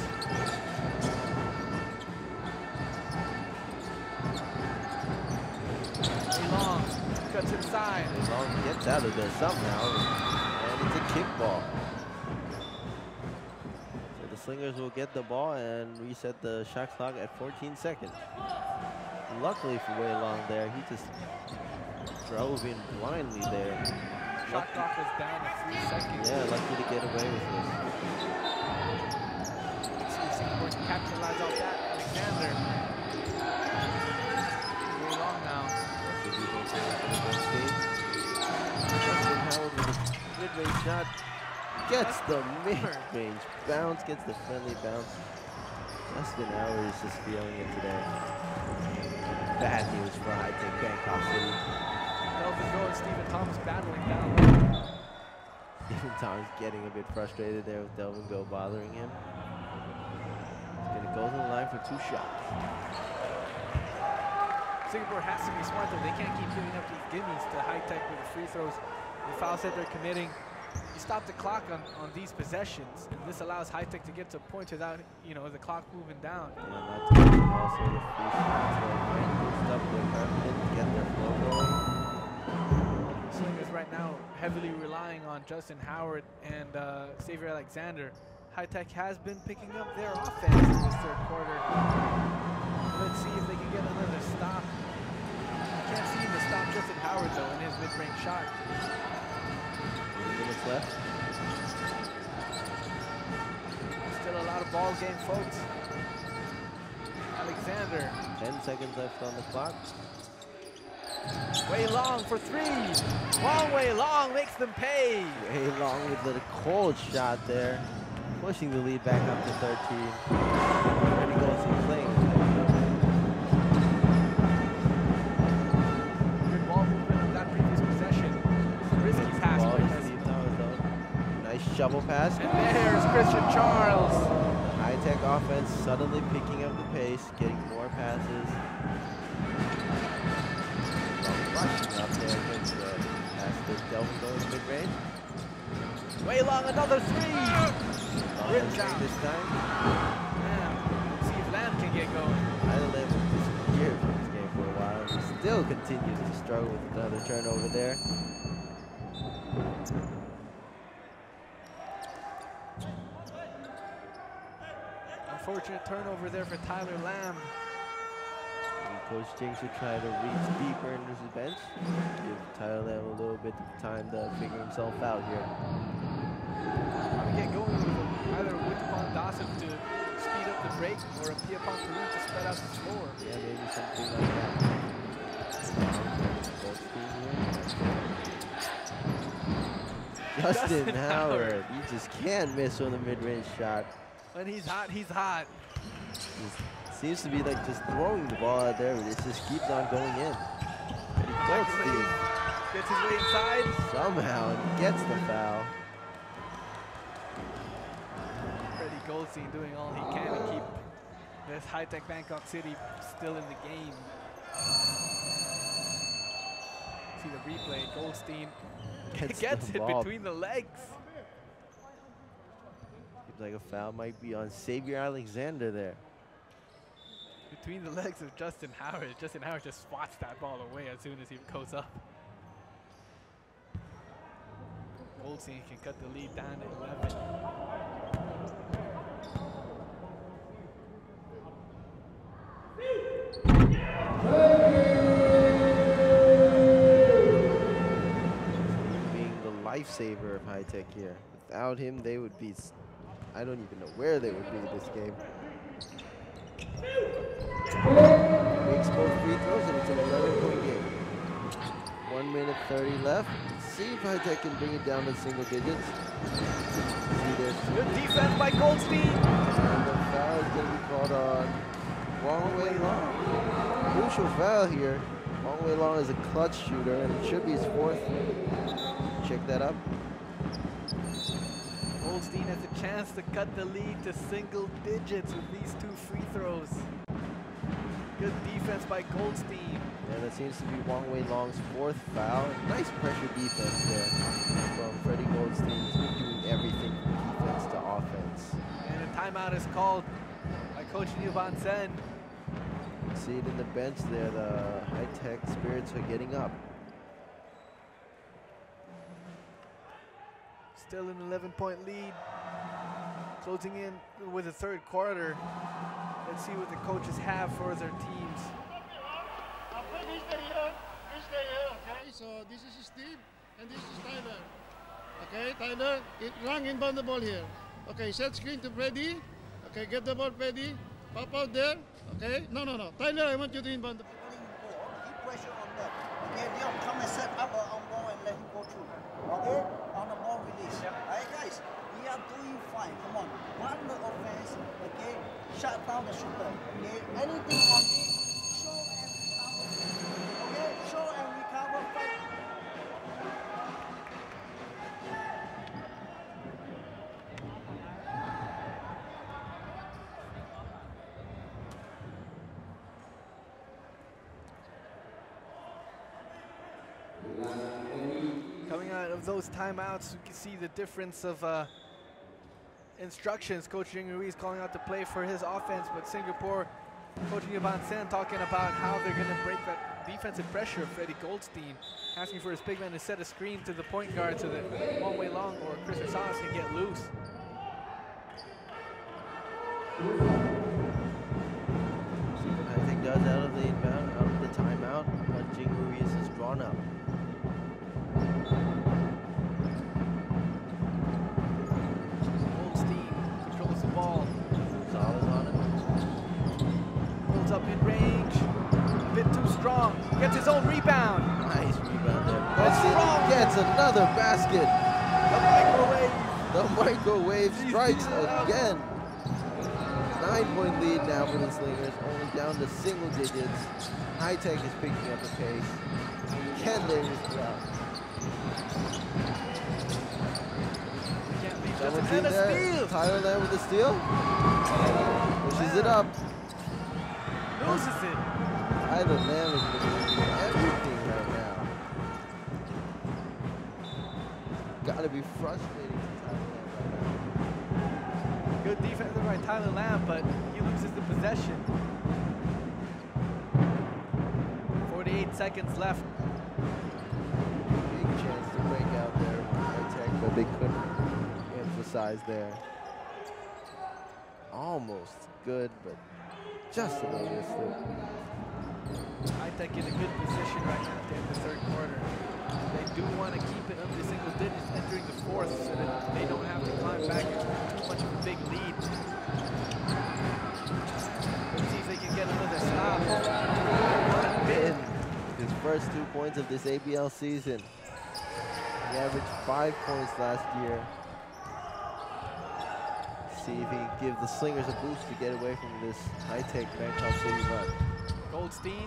Long cuts inside. Long gets out of there somehow, and it's a kick ball. So the Slingers will get the ball and reset the shot clock at fourteen seconds. Luckily for Wei Long there, he just drove in blindly there. Shot clock was down at three seconds. Yeah, lucky to get away with this. Let's see if Singapore can capitalize off that. Alexander. Wei Long now. mid-range shot. Gets the mid-range bounce, gets the friendly bounce. Justin Howard is just feeling it today. Bad news for Hi-Tech Bangkok City. Delvin Go and Stephen Thomas battling down. Stephen Thomas getting a bit frustrated there with Delvin Go bothering him. He's gonna go to the line for two shots. Singapore has to be smart though. They can't keep giving up these gimmies to Hi-Tech with the free throws. The fouls that they're committing. You stop the clock on, on these possessions, and this allows Hi-Tech to get to points without, you know, the clock moving down. Yeah, not to mention also the free shots that might boost up their confidence, get their flow going. Slingers right now heavily relying on Justin Howard and uh, Xavier Alexander. Hi-Tech has been picking up their offense in this third quarter. Let's see if they can get another stop. Can't seem to stop Justin Howard though in his mid-range shot. Minutes left. Still a lot of ball game, folks. Alexander. Ten seconds left on the clock. Wei Long for three. Long Wei Long makes them pay. Wei Long with a cold shot there, pushing the lead back up to thirteen. Freddie Goldstein playing. Good ball movement on that previous possession. Risky pass. Nice shovel pass. And there's Christian Charles. Hi-Tech offense suddenly picking up the pace, getting more passes. Rushing up there against the pass to Delvin Go in mid-range. Wei Long, another three. Good job this time. Lamb. Let's see if Lamb can get going. Tyler Lamb has disappeared from this game for a while. He still continues to struggle with another turnover there. Unfortunate turnover there for Tyler Lamb. And Coach Jing should try to reach deeper into his bench. Give Tyler Lamb a little bit of time to figure himself out here. Probably get going with either Wittapon Dawson to speed up the break or a Pierpont Peru to spread out the score. Yeah, maybe something like that. Justin, Justin Howard, he just can't miss on the mid-range shot. When he's hot, he's hot. Just seems to be like just throwing the ball out there, but it just keeps on going in. And he Goldstein gets his way inside. Somehow, and he gets the foul. Freddie Goldstein doing all he can to keep this Hi-Tech Bangkok City still in the game. See the replay. Goldstein gets, gets it ball. between the legs. Seems like a foul might be on Xavier Alexander there. Between the legs of Justin Howard. Justin Howard just swats that ball away as soon as he goes up. Goldstein can cut the lead down to eleven. Being the lifesaver of Hi-Tech here. Without him, they would be, I don't even know where they would be in this game. Makes both free throws and it's an eleven point game. One minute thirty left. Let's see if Hi-Tech can bring it down to single digits. See this. Good defense by Goldstein. And the foul is going to be called on Wong Wei Long. Crucial foul here. Wong Wei Long is a clutch shooter and it should be his fourth. Check that up. Goldstein has a chance to cut the lead to single digits with these two free throws. Good defense by Goldstein. Yeah, that seems to be Wong Wei Long's fourth foul. Nice pressure defense there from Freddie Goldstein. He's been doing everything from defense to offense. And a timeout is called by Coach Liu Van Sen. See it in the bench there. The Hi-Tech Spirits are getting up. Still an eleven point lead. Closing in with the third quarter. Let's see what the coaches have for their teams. Okay, so this is Steve and this is Tyler. Okay, Tyler, it run inbound the ball here. Okay, set screen to Freddy. Okay, get the ball, Freddy. Pop out there. Okay, no, no, no. Tyler, I want you to inbound the ball. Keep pressure on that. Okay, Leon, come and set up on ball and let him go through. Okay, on the ball release. shut down the shooter. Okay? Anything on it, show and recover. Okay? Show and recover. Fight. Coming out of those timeouts, you can see the difference of uh, instructions. Coach Jing Ruiz calling out to play for his offense, but Singapore, Coach Ivan Sen talking about how they're going to break that defensive pressure of Freddie Goldstein, asking for his big man to set a screen to the point guard so that Wong Wei Long or Chris Rosales can get loose. I think does out of the inbound, out of the timeout, but Jing Ruiz is drawn up. Goldstein controls the ball. Rosales on it. Holds up mid-range. A bit too strong. Gets his own rebound. Nice rebound there. That's strong. Gets another basket. The microwave. The microwave strikes again. Nine-point lead now for the Slingers, only down to single digits. High Tech is picking up the pace. Can they respond? Someone seen there. Tyler Lamb with the steal. Pushes it up. Loses it. Tyler Lamb is doing everything right now. Gotta be frustrating for Tyler Lamb right now. Good defense by Tyler Lamb, but he loses the possession. forty-eight seconds left. Big chance to break out there for High Tech, but they couldn't emphasize there. Almost good, but just a little bit slip. High Tech in a good position right now to end the third quarter. They do want to keep it under single digits entering the fourth so that they don't have to climb back into too much of a big lead. Let's see if they can get another stop. In his first two points of this A B L season. He averaged five points last year. See if he can give the Slingers a boost to get away from this high-tech Bangkok City run. Goldstein.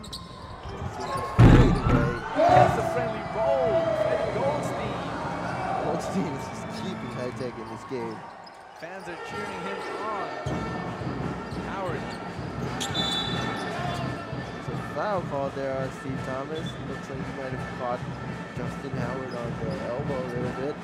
Gets the friendly roll. Freddie Goldstein. Goldstein is just keeping high-tech in this game. Fans are cheering him on. Howard. There's a foul called there on Steve Thomas. Looks like he might have caught Justin Howard on the elbow a little bit.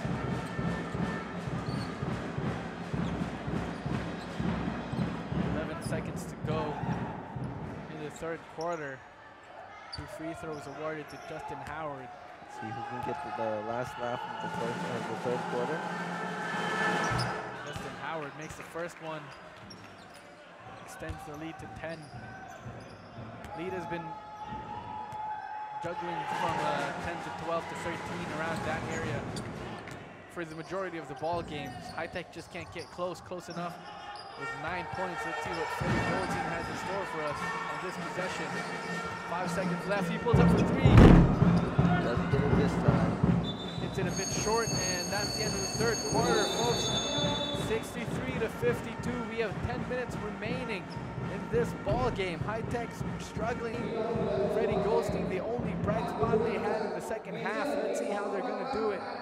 eleven seconds to go in the third quarter. Two free throws awarded to Justin Howard. Let's see who can get the, the last laugh of the first of the third quarter. Justin Howard makes the first one. Extends the lead to ten. Lead has been juggling from uh, ten to twelve to thirteen around that area for the majority of the ball games. High Tech just can't get close, close enough. With nine points, let's see what Freddie Goldstein has in store for us on this possession. Five seconds left, he pulls up for three. Doesn't get it this time. Hits it a bit short, and that's the end of the third quarter, folks. sixty-three to fifty-two, we have ten minutes remaining in this ball game. High Tech's struggling. Freddie Goldstein, the only bright spot they had in the second half. Let's see how they're gonna do it.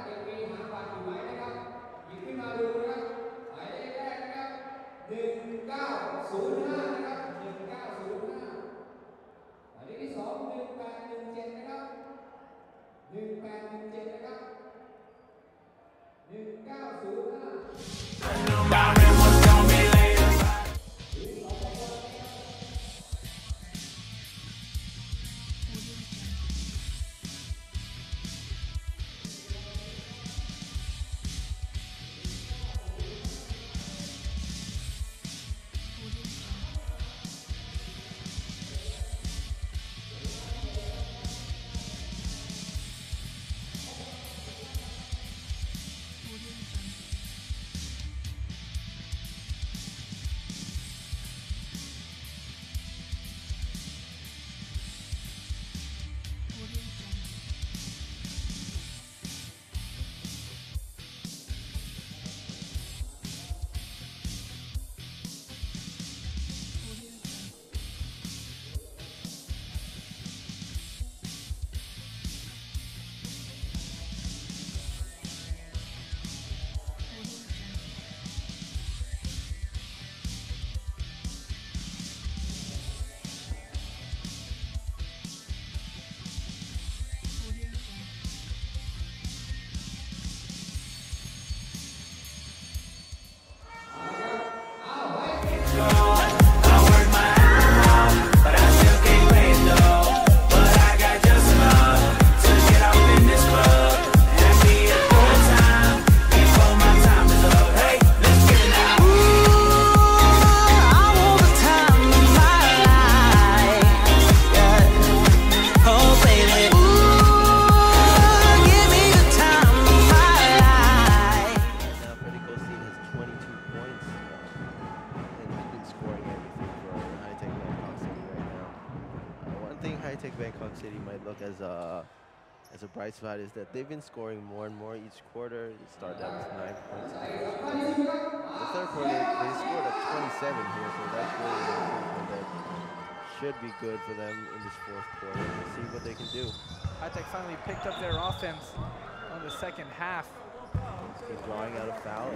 Bangkok City might look as a as a bright spot is that they've been scoring more and more each quarter. It started out with nine points. The third quarter, they scored at twenty-seven here, so that's really an improvement that should be good for them in this fourth quarter. Let's see what they can do. High-Tech finally picked up their offense on the second half. He's drawing out a foul.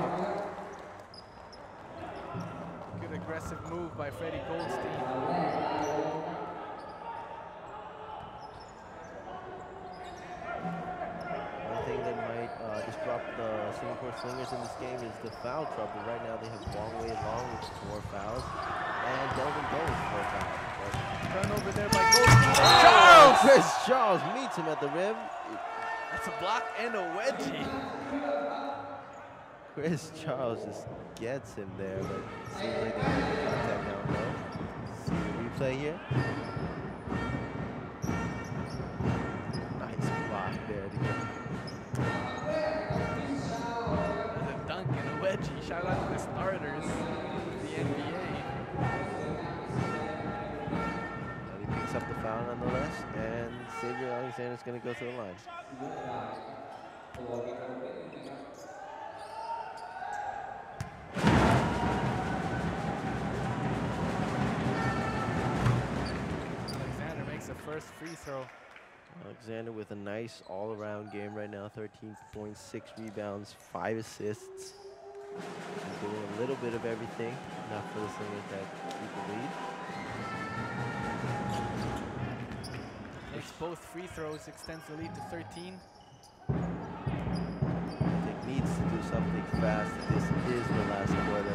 Good aggressive move by Freddie Goldstein. One thing that might uh, disrupt the Singapore Slingers in this game is the foul trouble. Right now they have Wong Wei Long with four fouls, and Delvin Goh with four fouls. Turnover there by Goldstein. Oh, Charles! Chris Charles meets him at the rim. That's a block and a wedgie. Chris Charles just gets him there, but it seems like they're making contact now. No. See the replay here. Nice block there to get. There's a dunk and a wedgie. Shout out to the starters in the N B A. And he picks up the foul nonetheless, and Xavier Alexander's going to go to the line. Alexander makes the first free throw. Alexander with a nice all-around game right now, thirteen point six rebounds, five assists. He's doing a little bit of everything, enough for the Slingers that keep the lead. Makes both free throws, extends the lead to thirteen. It needs to do something fast. This is the last quarter.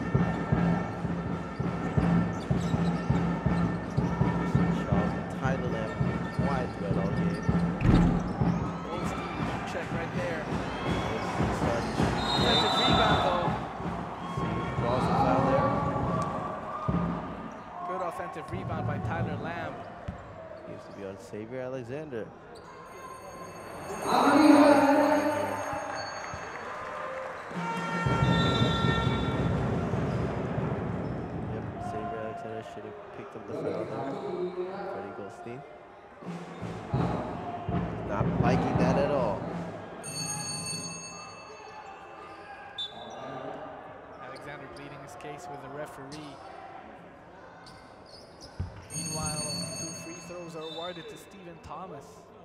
Charles and Tyler Lamb wide threat all game. Goldstein, check right there. Starting Defensive rebound though. draws a foul there. Good offensive rebound by Tyler Lamb. Seems to be on Xavier Alexander. Yep, Xavier Alexander should have picked up the foul there. Freddie Goldstein. Not liking that at all. Alexander pleading his case with the referee. Meanwhile, two free throws are awarded to Stephen Thomas.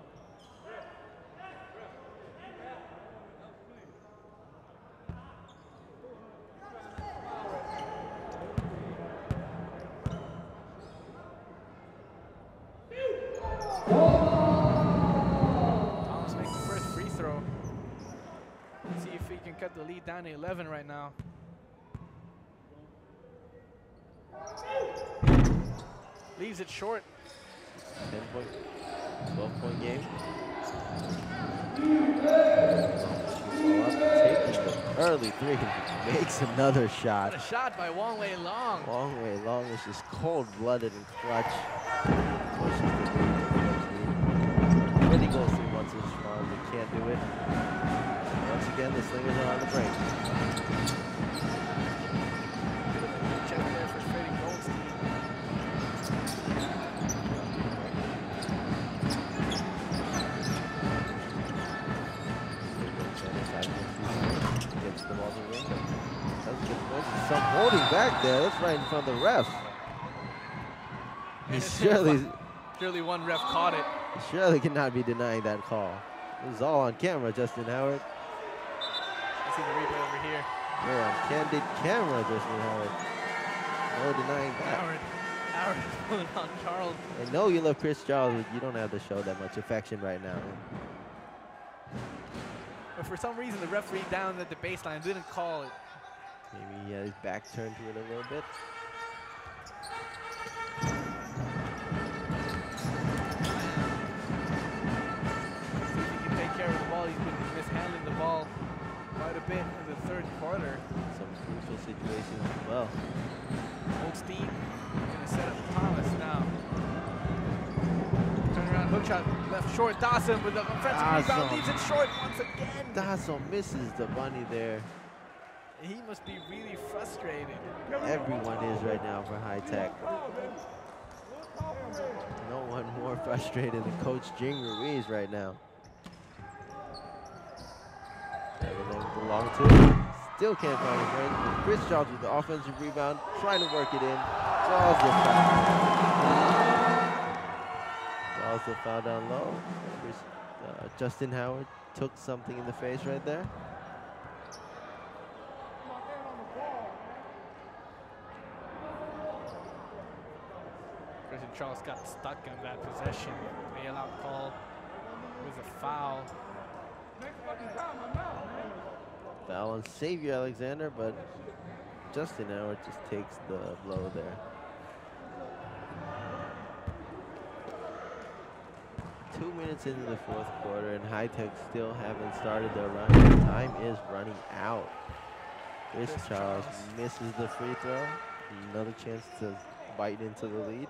Thomas makes the first free throw. Let's see if he can cut the lead down to eleven right now. Leaves it short. ten point, twelve point game. Taking the early three, makes another shot. What a shot by Wong Wei Long. Wong Wei Long is just cold-blooded and clutch. Freddie Goldstein wants to respond, but can't do it. Once again, the Slingers are on the break. Check there for Freddie Goldstein. Gets the ball to the ring. Doesn't get the ball. Some holding back there. That's right in front of the ref. He surely, surely one ref caught it. He surely cannot be denying that call. It was all on camera, Justin Howard. I see the replay over here. Yeah, on candid camera, Justin Howard. No denying that. Howard, Howard pulling on Charles. I know you love Chris Charles, but you don't have to show that much affection right now. But for some reason, the referee down at the baseline didn't call it. Maybe he had his back turned to it a little bit. See if he can take care of the ball. He's been mishandling the ball quite a bit in the third quarter. Some crucial situations as well. Goldstein gonna set up Thomas now. Turn around, hook shot, left short. Dawson with the offensive rebound, leaves it short once again. Dawson misses the bunny there. He must be really frustrated. Everyone is right now for High Tech. No one more frustrated than Coach Jing Ruiz right now. Everything belongs to him. Still can't find his range, but Chris Charles with the offensive rebound, trying to work it in. Draws the foul. Draws the foul down low. Chris, uh, Justin Howard took something in the face right there. Christian Charles got stuck on that possession. Bailout call was a foul. Foul on Xavier Alexander, but Justin Howard just takes the blow there. Two minutes into the fourth quarter, and High Tech still haven't started their run. Time is running out. Chris Charles misses the free throw. Another chance to bite into the lead.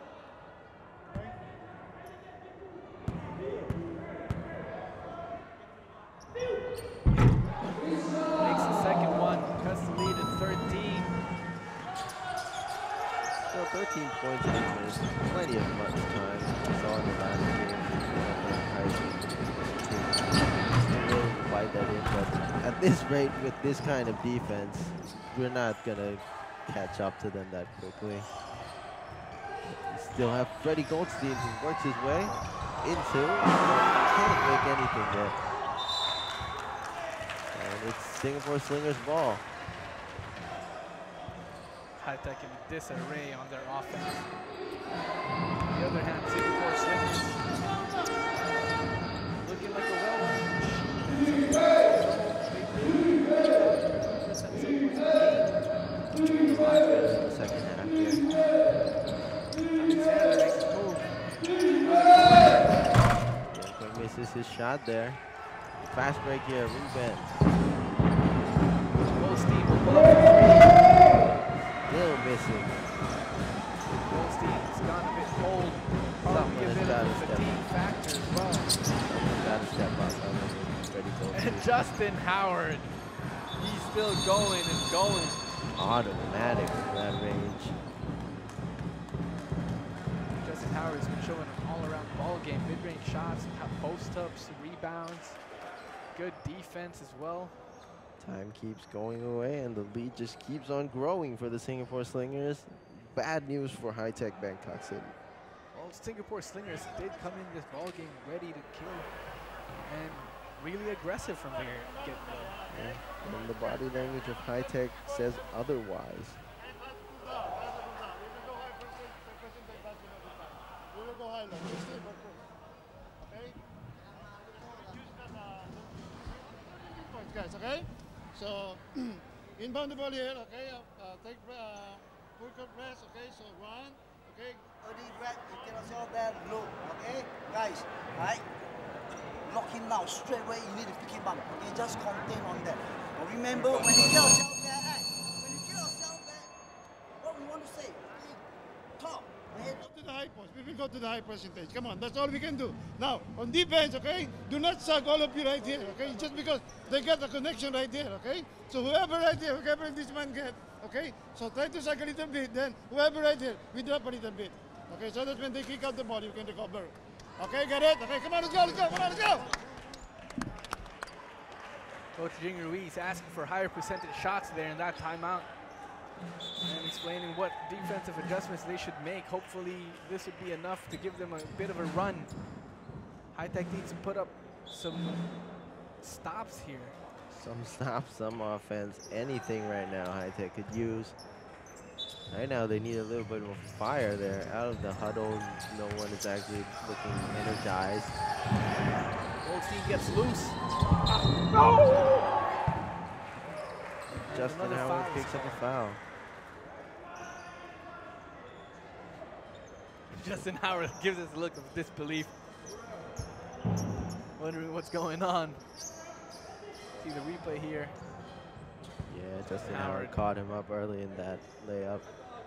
Makes the second one, cuts the lead at thirteen. So thirteen points in eight minutes, plenty of much time. We saw in the last game. Really fight that in, but at this rate, with this kind of defense, we're not gonna catch up to them that quickly. We still have Freddie Goldstein, who works his way into, can't make anything yet. And it's Singapore Slingers ball. High Tech in disarray on their offense. On the other hand, Singapore Slingers looking like a well-run second half here. Yankoy misses his shot there. Fast break here, ring bend. Goldstein will pull up. Still missing. Goldstein's gone a bit cold. Probably a bit of a fatigue factor as well. Someone's got to step up. And Justin Howard, he's still going and going. Automatic from that range. Justin Howard's been showing an all-around ball game. Mid-range shots, post-ups, rebounds, good defense as well. Time keeps going away, and the lead just keeps on growing for the Singapore Slingers. Bad news for High Tech Bangkok City. Well, Singapore Slingers did come in this ball game ready to kill and really aggressive from their get-go. Yeah. And the body language of High Tech says otherwise. Guys, okay? So, inbound the ball here, okay? Uh, uh, take uh, full court press, okay? So, one, okay? Early back, you cannot solve that. Look, okay? Guys, right? Lock him down straight away. You need to pick him up. Okay, just contain on that. But remember, when you get yourself back, hey, when you get yourself back, what we want to say? Talk. Go to the high post. We will go to the high percentage. Come on, that's all we can do. Now, on defense, okay, do not suck all of you right here, okay? Just because they get a connection right here, okay? So whoever right here, whoever this man get, okay? So try to suck a little bit, then whoever right here, we drop a little bit. Okay, so that when they kick out the ball, you can recover. Okay, got it? Okay, come on, let's go, let's go, come on, let's go! Coach Jing Ruiz asking for higher percentage shots there in that timeout and explaining what defensive adjustments they should make. Hopefully this would be enough to give them a bit of a run. High Tech needs to put up some stops here. Some stops, some offense, anything right now High Tech could use. Right now they need a little bit of fire there. Out of the huddle, no one is actually looking energized. Goldstein gets loose. No! Justin Howard picks up a foul. Justin Howard gives us a look of disbelief. Wondering what's going on. See the replay here. Yeah, Justin Howard. Howard caught him up early in that layup.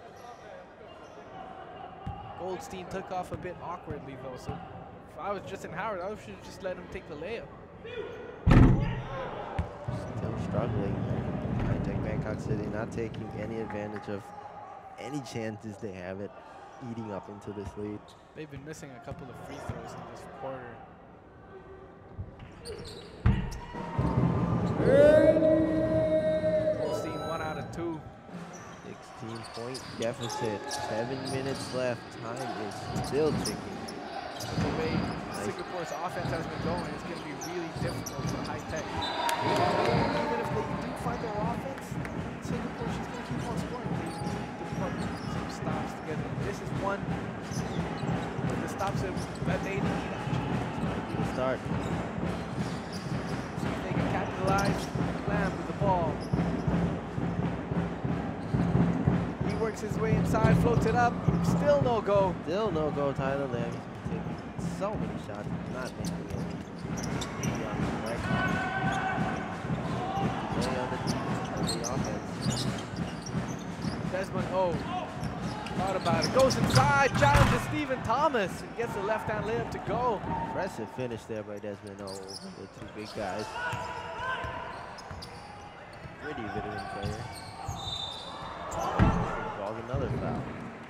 Goldstein took off a bit awkwardly though, so if I was Justin Howard, I should have just let him take the layup. Still struggling. High Tech Bangkok City not taking any advantage of any chances they have it. eating up into this lead. They've been missing a couple of free throws in this quarter. Goldstein one out of two. sixteen point deficit. Seven minutes left. Time is still ticking. The way Singapore's offense has been going, it's going to be really difficult for High Tech. Even if they do find their offense, Singapore just going to keep on scoring. They need to put some stops together. This is one of the stops that they need, actually. Good start. See if they can capitalize. Lamb with the ball. He works his way inside, floats it up. Still no go. Still no go, Tyler Lamb. He's been taking so many shots, not making any. Desmond O. Thought about it. Goes inside, challenges Stephen Thomas, and gets the left-hand layup to go. Impressive finish there by Desmond O. The two big guys. Pretty veteran player. Calls another foul.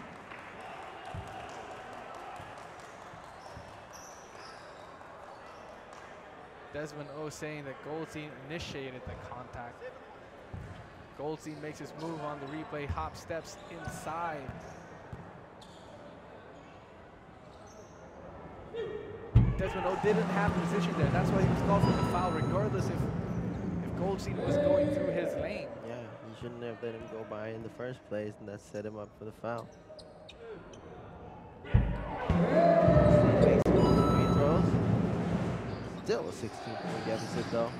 Desmond O saying that Goldstein initiated the contact. Goldstein makes his move on the replay, hop steps inside. Desmond O didn't have position there. That's why he was called for the foul, regardless if, if Goldstein was going through his lane. Yeah, you shouldn't have let him go by in the first place, and that set him up for the foul. Makes free throws. Still a sixteen point deficit though.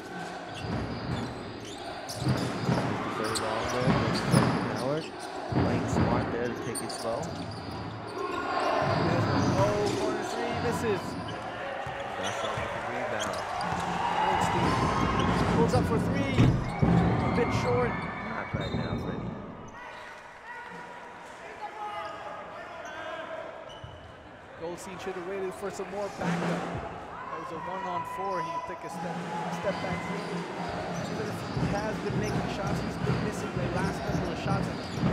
Very long there. Howard playing smart there to take it slow. Oh, corner three misses. That's all with the rebound. Goldstein pulls up for three. A bit short. Not right now, Freddie. Goldstein should have waited for some more backup. That was a one on four. He took a step, step back. Even if he has been making shots, he's been missing the last couple of shots.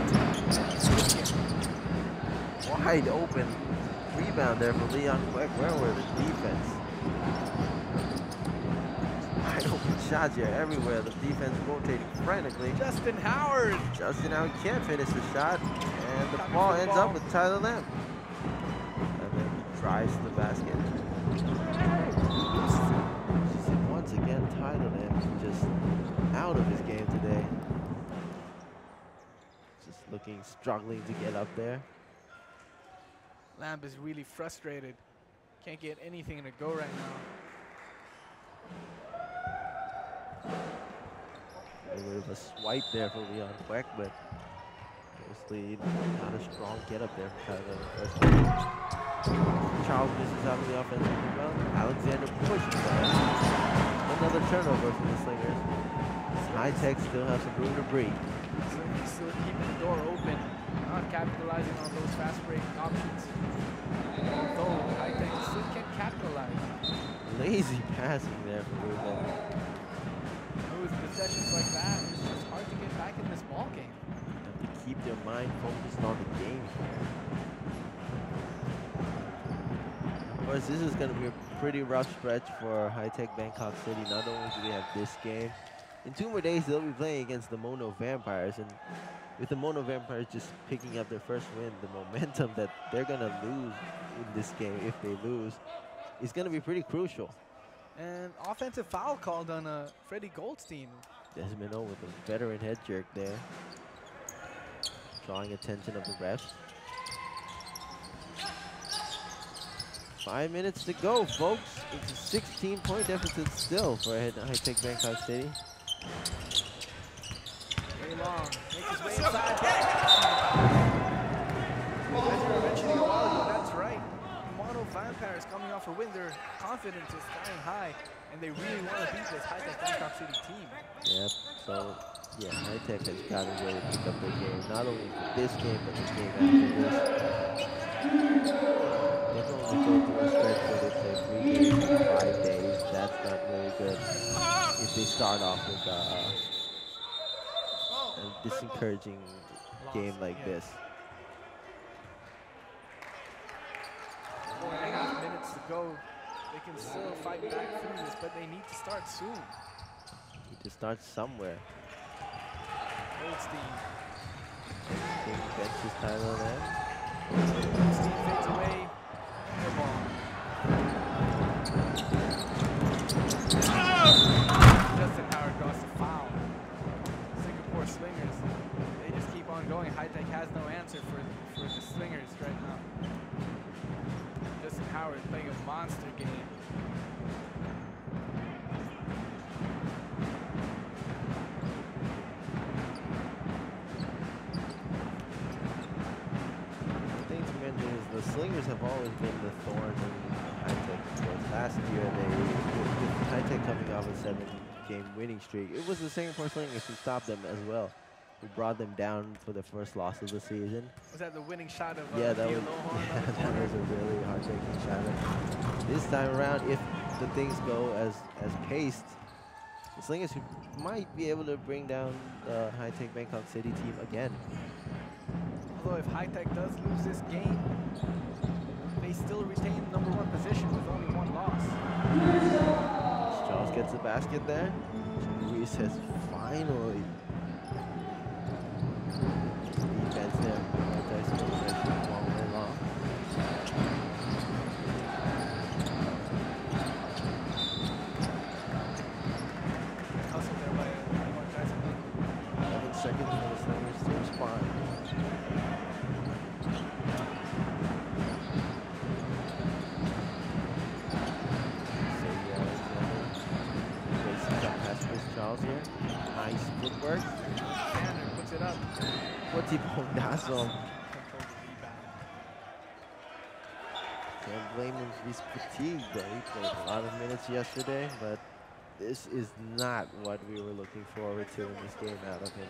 Wide open rebound there for Leon Quick. Where were the defense? Wide open shots here everywhere. The defense rotating frantically. Justin Howard. Justin Howard can't finish the shot, and the ball ends up with Tyler Lamb. And then drives to the basket. Once again, Tyler Lamb is just out of his game today. Just looking, struggling to get up there. Lamb is really frustrated. Can't get anything to go right now. A little bit of a swipe there for Leon Quick, but mostly not a strong get up there for Tyler Lamb. Charles misses out of the offensive rebound. Alexander pushes that. Another turnover for the Slingers. High Tech still has some room to breathe. He's still keeping the door open, not capitalizing on those fast break options. Although High Tech still can capitalize. Lazy passing there for Ruben. With possessions like that, it's just hard to get back in this ball game. You have to keep their mind focused on the game. Of course, this is going to be a pretty rough stretch for High Tech Bangkok City. Not only do they have this game, in two more days they'll be playing against the Mono Vampires, and with the Mono Vampires just picking up their first win, the momentum that they're going to lose in this game, if they lose, is going to be pretty crucial. And offensive foul called on uh, Freddie Goldstein. Desmond O with a veteran head jerk there, drawing attention of the refs. Five minutes to go, folks. It's a sixteen point deficit still for High Tech Bangkok City. Very long. Makes his way inside. As you were mentioning a while ago, that's right. Mono Vampires coming off a win. Their confidence is flying high, and they really want to beat this High Tech Bangkok City team. Yep. So, yeah, High Tech has got to really pick up their game, not only for this game, but the game after this. They can only go through a stretch where they play three games in five days. That's not really good if they start off with uh, a disencouraging game like this. go. They can still fight back through this, but they need to start soon. Need to start somewhere. Goldstein. King benches title there. Goldstein fades away. The ball. Justin Howard draws a foul. Singapore Slingers, they just keep on going. High Tech has no answer for, for the Slingers right now. Justin Howard playing a monster game. The thing to mention is the Slingers have always been the thorn in High Tech. Last year, they with High Tech coming off a seven-game winning streak. It was the Singapore Slingers who stopped them as well, who brought them down for the first loss of the season. Was that the winning shot of uh, yeah, that was, Lohorn yeah, that was a really heart-taking shot. This time around, if the things go as as paced, the Slingers might be able to bring down the High Tech Bangkok City team again. Although if High Tech does lose this game, they still retain the number one position with only one loss. Charles gets the basket there. Ruiz says finally. Defense there. Tyson defense long way long. Hustle there by Mark Tyson. eleven seconds for the Slingers to respond. Charles here. Nice footwork. Sander puts it up. What's Pondazo? Can't blame him, he's fatigued though. He played a lot of minutes yesterday, but this is not what we were looking forward to in this game out of him.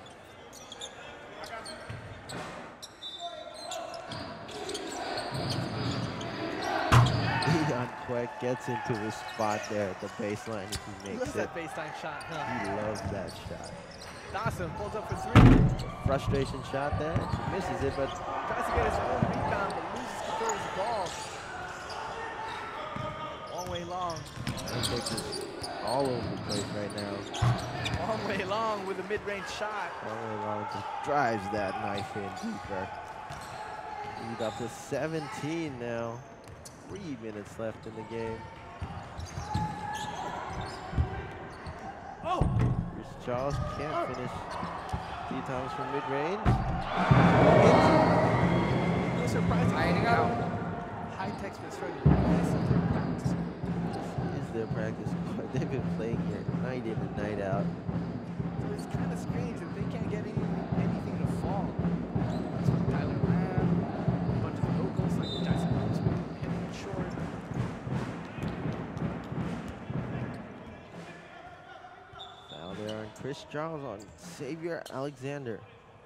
Leon Quek gets into his spot there at the baseline if he makes Loves it. that baseline shot, huh? He loves that shot. Dawson pulls up for three. Frustration shot there. He misses it, but tries to get his own rebound, but loses control of his ball. Long way long. High-Tech is all over the place right now. Long way long with a mid-range shot. Long way long just drives that knife in deeper. Lead up to seventeen now. Three minutes left in the game. Oh! Chris Charles can't oh. finish. Three times from mid-range. No surprise. High Tech's been struggling. This is their practice. This is their practice squad. They've been playing here night in and night out. So it's kind of strange that they can't get any, anything to fall. That's what Tyler Lamb, a bunch of locals like Jackson Holtzman hitting it short. Foul there on Chris Charles on Xavier Alexander.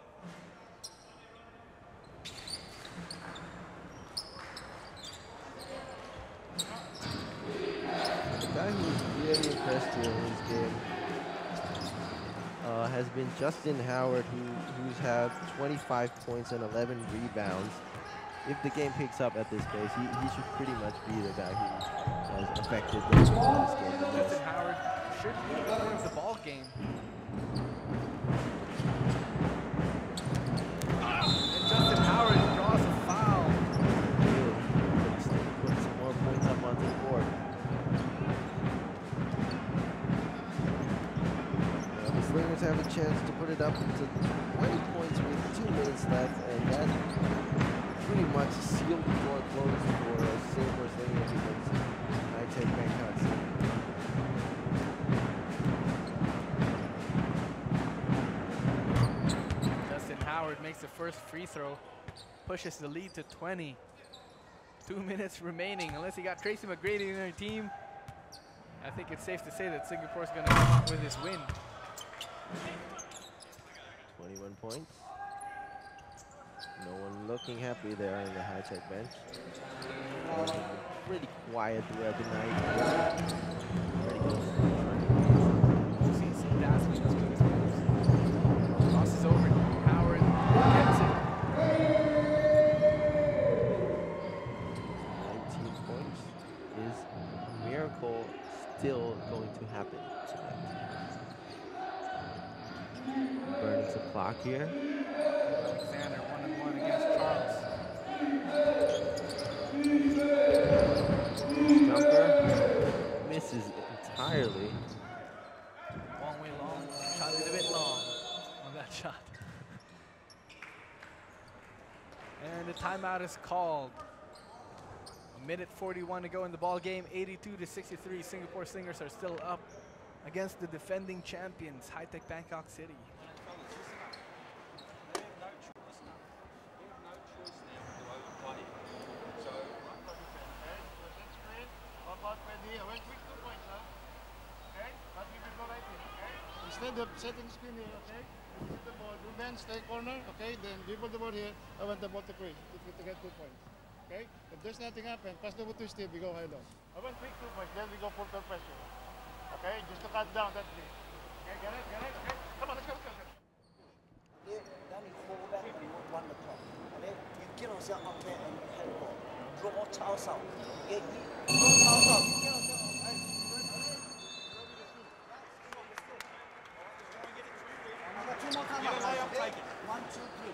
The guy who's really impressed here in this game uh, has been Justin Howard, who, who's had twenty-five points and eleven rebounds. If the game picks up at this pace, he, he should pretty much be the guy who has affected the this game the most. Justin Howard should be the winner of the ball game. And Justin Howard draws a foul. Really, put some more points up onto the board. Now the Slingers have a chance to put it up to twenty points with two minutes left, and that pretty much sealed the door closed for uh, Singapore Slingers against High Tech Bangkok City. Justin Howard makes the first free throw, pushes the lead to twenty. Two minutes remaining. Unless you got Tracy McGrady in their team, I think it's safe to say that Singapore's going to come out with this win. twenty-one points. No one looking happy there in the High Tech bench. Pretty quiet throughout the night. Pretty close. Crosses over. Howard gets it. nineteen points the clock here. Alexander one on one against Charles. Jumper misses entirely. Long way long. Shot is a bit long on that shot. And the timeout is called. A minute forty-one to go in the ball game. eighty-two to sixty-three. Singapore Slingers are still up against the defending champions, Hi-Tech Bangkok City. Instead of setting screen here, okay? Set the ball, Ruben, stay corner, okay? Then dribble the ball here. I want the ball to crease to, to get two points, okay? If there's nothing happen, pass the ball to Steve, we go high low. I want quick two points, then we go full pressure, okay? Just to cut down that play. Okay, get it, get it, okay? Come on, let's go, let's go. Okay, then you hold back and you run the clock. Okay, you get yourself up there and you head ball. Draw Charles out. Okay, draw Charles out. You get yourself up. Two more time out. Okay? One, two, three.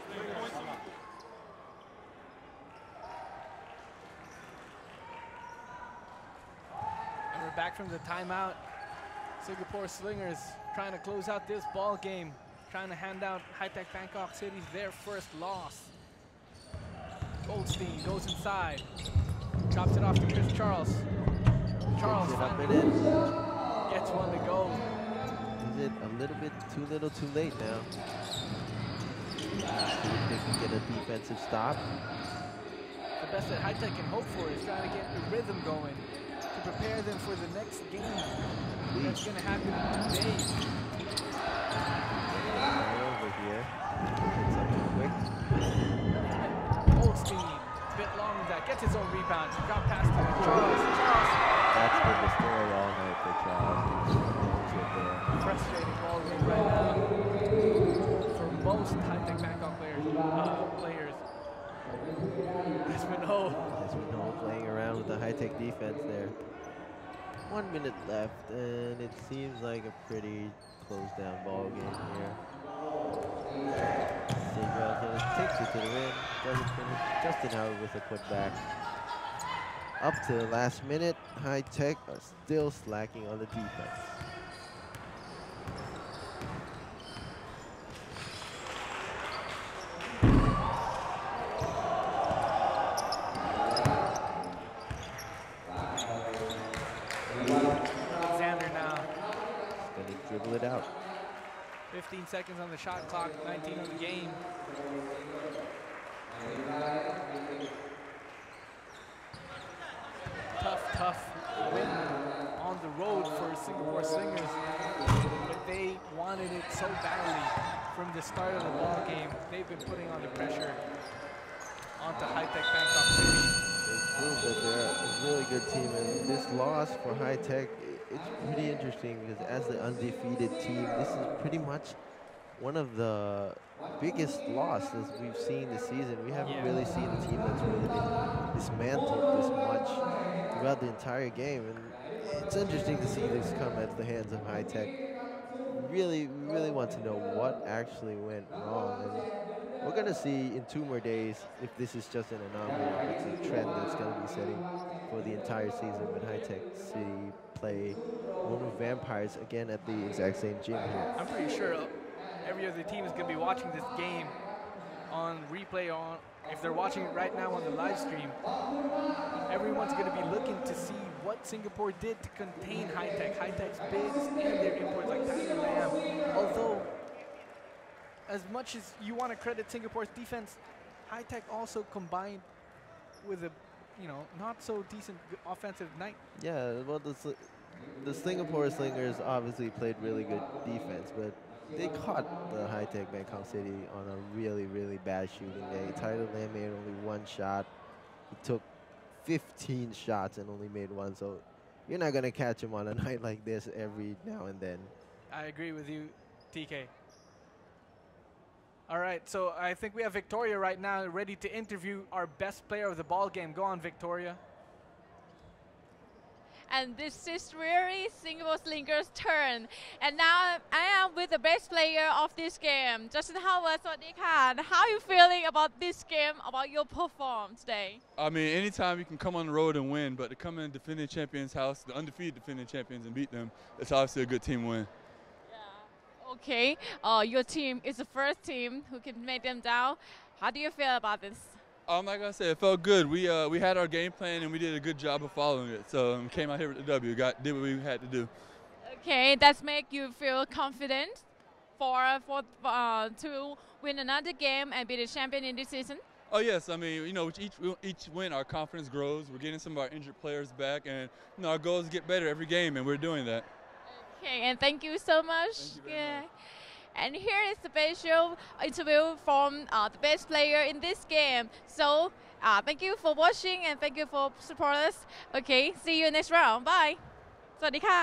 And we're back from the timeout. Singapore Slingers trying to close out this ball game, trying to hand out Hi-Tech Bangkok City their first loss. Goldstein goes inside, chops it off to Chris Charles. Charles finally gets one to go. Is it a little bit too little too late now? See if they can get a defensive stop. The best that Hi-Tech can hope for is trying to get the rhythm going to prepare them for the next game that's going to happen today. Over here. Get something quick. Goldstein, a bit long with that, gets his own rebound. Got past to Charles. Charles. That's been the story all night for Charles. Frustrating ball game right now for most Hi-Tech Bangkok players. Uh, players. Espino. Espino playing around with the Hi-Tech defense there. One minute left, and it seems like a pretty closed down ball game here. Seagull takes it to the rim, doesn't finish. Justin Howard with a putback. Up to the last minute, Hi-Tech are still slacking on the defense. Dribble it out. fifteen seconds on the shot clock, nineteen on the game. Tough, tough win on the road for Singapore Slingers. But they wanted it so badly from the start of the ball game. They've been putting on the pressure onto Hi-Tech Bangkok City. They proved that they're a really good team, and this loss for Hi-Tech, it's pretty interesting because as the undefeated team, this is pretty much one of the biggest losses we've seen this season. We haven't yeah. really seen a team that's really been dismantled this much throughout the entire game. And it's interesting to see this come at the hands of Hi-Tech. Really, really want to know what actually went wrong. And we're going to see in two more days if this is just an anomaly, if it's a trend that's going to be setting for the entire season when Hi-Tech City play Mono Vampires again at the exact same gym here. I'm pretty sure every other team is going to be watching this game on replay, on if they're watching it right now on the live stream. Everyone's going to be looking to see what Singapore did to contain Hi-Tech. Hi-Tech's bigs and their imports like Tyler Lamb. Although, as much as you want to credit Singapore's defense, Hi-Tech also combined with a, you know, not so decent offensive night. Yeah, well, the, the Singapore Slingers obviously played really good defense, but they caught the Hi-Tech Bangkok City on a really, really bad shooting day. Tyler Lamb made only one shot. He took fifteen shots and only made one, so you're not going to catch him on a night like this every now and then. I agree with you, T K. All right, so I think we have Victoria right now ready to interview our best player of the ball game. Go on, Victoria. and this is really Singapore Slingers' turn. And now I am with the best player of this game, Justin Howard. Sawadee. How are you feeling about this game, about your performance today? I mean, anytime you can come on the road and win, but to come in defending champions' house, the undefeated defending champions, and beat them, it's obviously a good team win. Okay, uh, your team is the first team who can make them down. How do you feel about this? I'm not gonna say it felt good. We uh, we had our game plan and we did a good job of following it. So um, came out here with the W, got did what we had to do. Okay, that's make you feel confident for for uh, to win another game and be the champion in this season. Oh yes, I mean, you know, with each each win, our confidence grows. We're getting some of our injured players back, and you know, our goal is to get better every game, and we're doing that. Okay, and thank you so much. Thank you very yeah. much. And here is the special interview from uh, the best player in this game. So uh, thank you for watching and thank you for supporting us. Okay, see you next round. Bye. สวัสดีค่ะ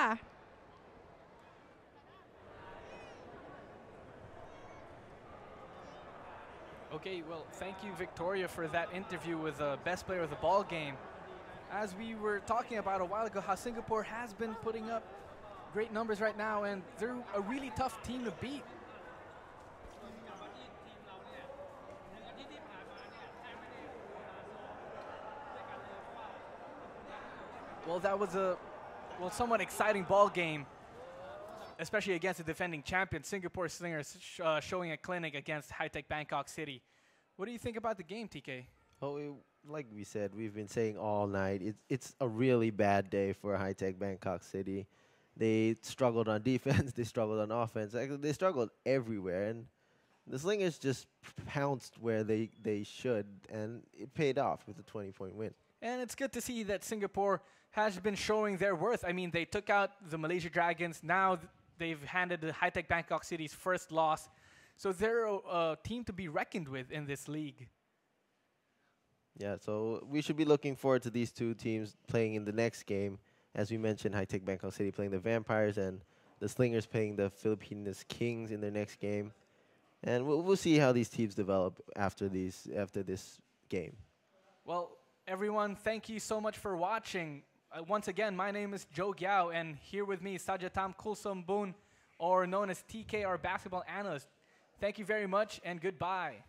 Okay, well, thank you, Victoria, for that interview with the best player of the ball game. As we were talking about a while ago, how Singapore has been putting up great numbers right now, and they're a really tough team to beat. Well, that was a well, somewhat exciting ball game, especially against the defending champion, Singapore Slingers, sh uh, showing a clinic against Hi-Tech Bangkok City. What do you think about the game, T K? Oh, it, like we said, we've been saying all night, it's, it's a really bad day for Hi-Tech Bangkok City. They struggled on defense, they struggled on offense, actually, they struggled everywhere, and the Slingers just pounced where they, they should, and it paid off with a twenty-point win. And it's good to see that Singapore has been showing their worth. I mean, they took out the Malaysia Dragons. Now th they've handed the Hi-Tech Bangkok City's first loss. So they're a, a team to be reckoned with in this league. Yeah, so we should be looking forward to these two teams playing in the next game. As we mentioned, Hi-Tech Bangkok City playing the Vampires and the Slingers playing the Filipinas Kings in their next game. And we'll, we'll see how these teams develop after, these, after this game. Well, everyone, thank you so much for watching. Uh, once again, my name is Joe Gyao, and here with me is Sajatam Kulsombun, or known as T K, our basketball analyst. Thank you very much, and goodbye.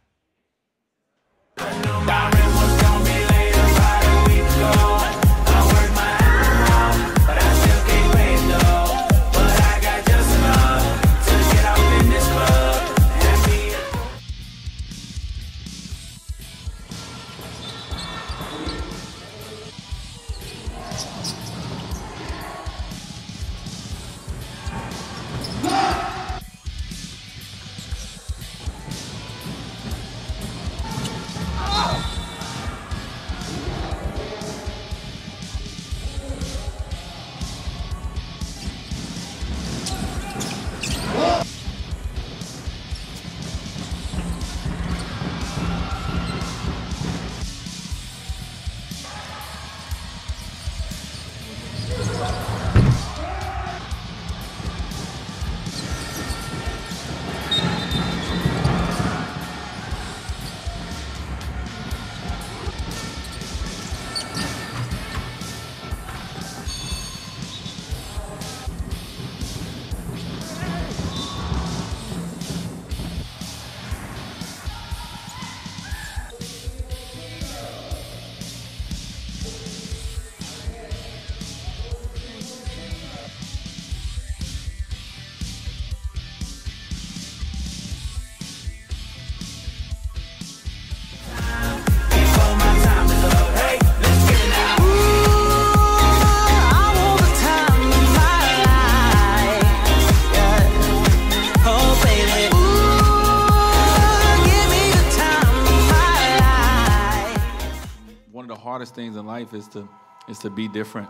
hardest things in life is to is to be different.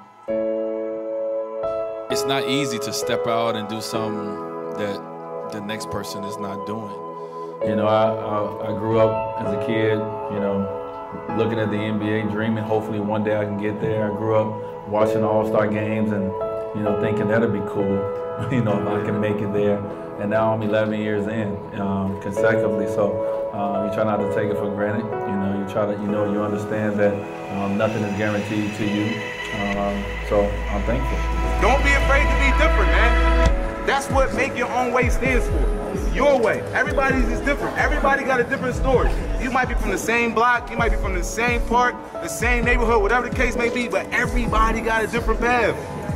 It's not easy to step out and do something that the next person is not doing. You know, I, I, I grew up as a kid, you know, looking at the N B A, dreaming hopefully one day I can get there. I grew up watching All-Star games and, you know, thinking that'd be cool, you know, if I can make it there. And now I'm eleven years in um, consecutively, so uh, you try not to take it for granted. You know, you try to, you know, you understand that um, nothing is guaranteed to you. Um, so I'm thankful. Don't be afraid to be different, man. That's what Make Your Own Way stands for. Your way. Everybody's is different. Everybody got a different story. You might be from the same block, you might be from the same park, the same neighborhood, whatever the case may be, but everybody got a different path.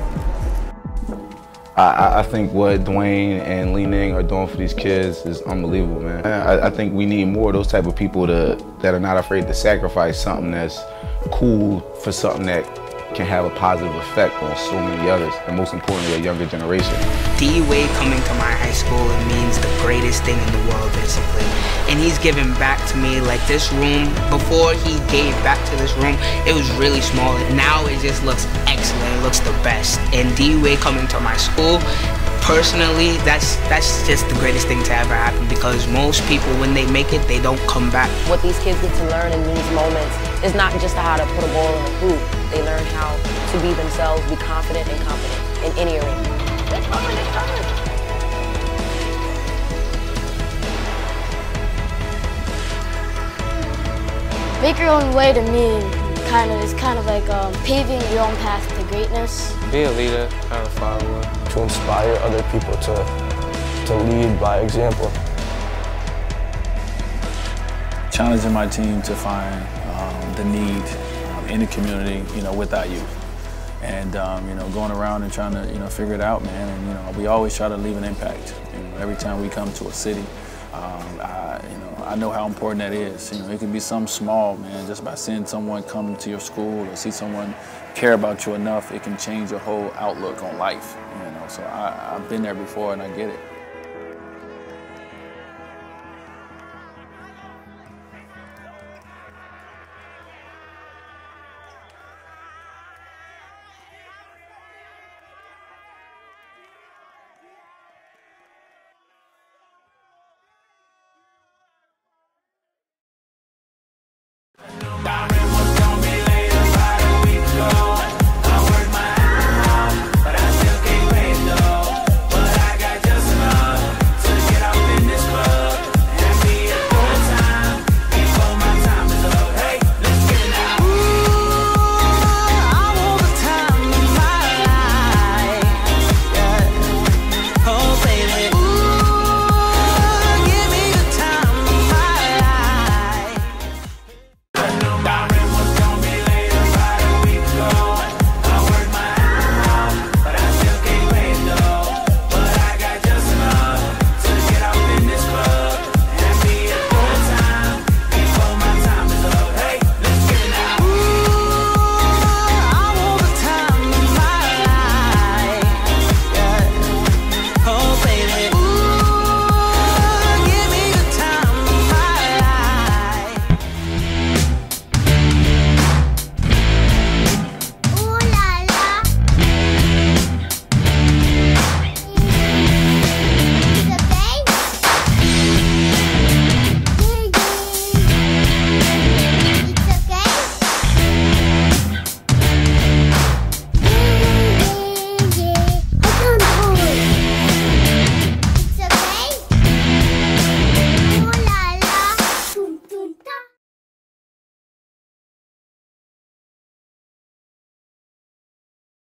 I, I think what Dwayne and Li Ning are doing for these kids is unbelievable, man. I, I think we need more of those type of people to, that are not afraid to sacrifice something that's cool for something that can have a positive effect on so many others, and most importantly, a younger generation. D-Wade coming to my high school, it means the greatest thing in the world, basically. And he's giving back to me, like this room, before he gave back to this room, it was really small. Now it just looks excellent, it looks the best. And D-Wade coming to my school, personally, that's that's just the greatest thing to ever happen, because most people, when they make it, they don't come back. What these kids get to learn in these moments is not just how to put a ball in a hoop. They learn how to be themselves, be confident and confident in any arena. They're coming, they're coming. Make your own way to me kind of is kind of like um, paving your own path to greatness. Be a leader, kind of follower. To inspire other people to, to lead by example. Challenging my team to find um, the need um, in the community, you know, with our youth. And, um, you know, going around and trying to, you know, figure it out, man. And, you know, we always try to leave an impact. You know, every time we come to a city, um, I, you know, I know how important that is. You know, it could be something small, man, just by seeing someone come to your school or see someone care about you enough, it can change your whole outlook on life, you know. So I, I've been there before and I get it.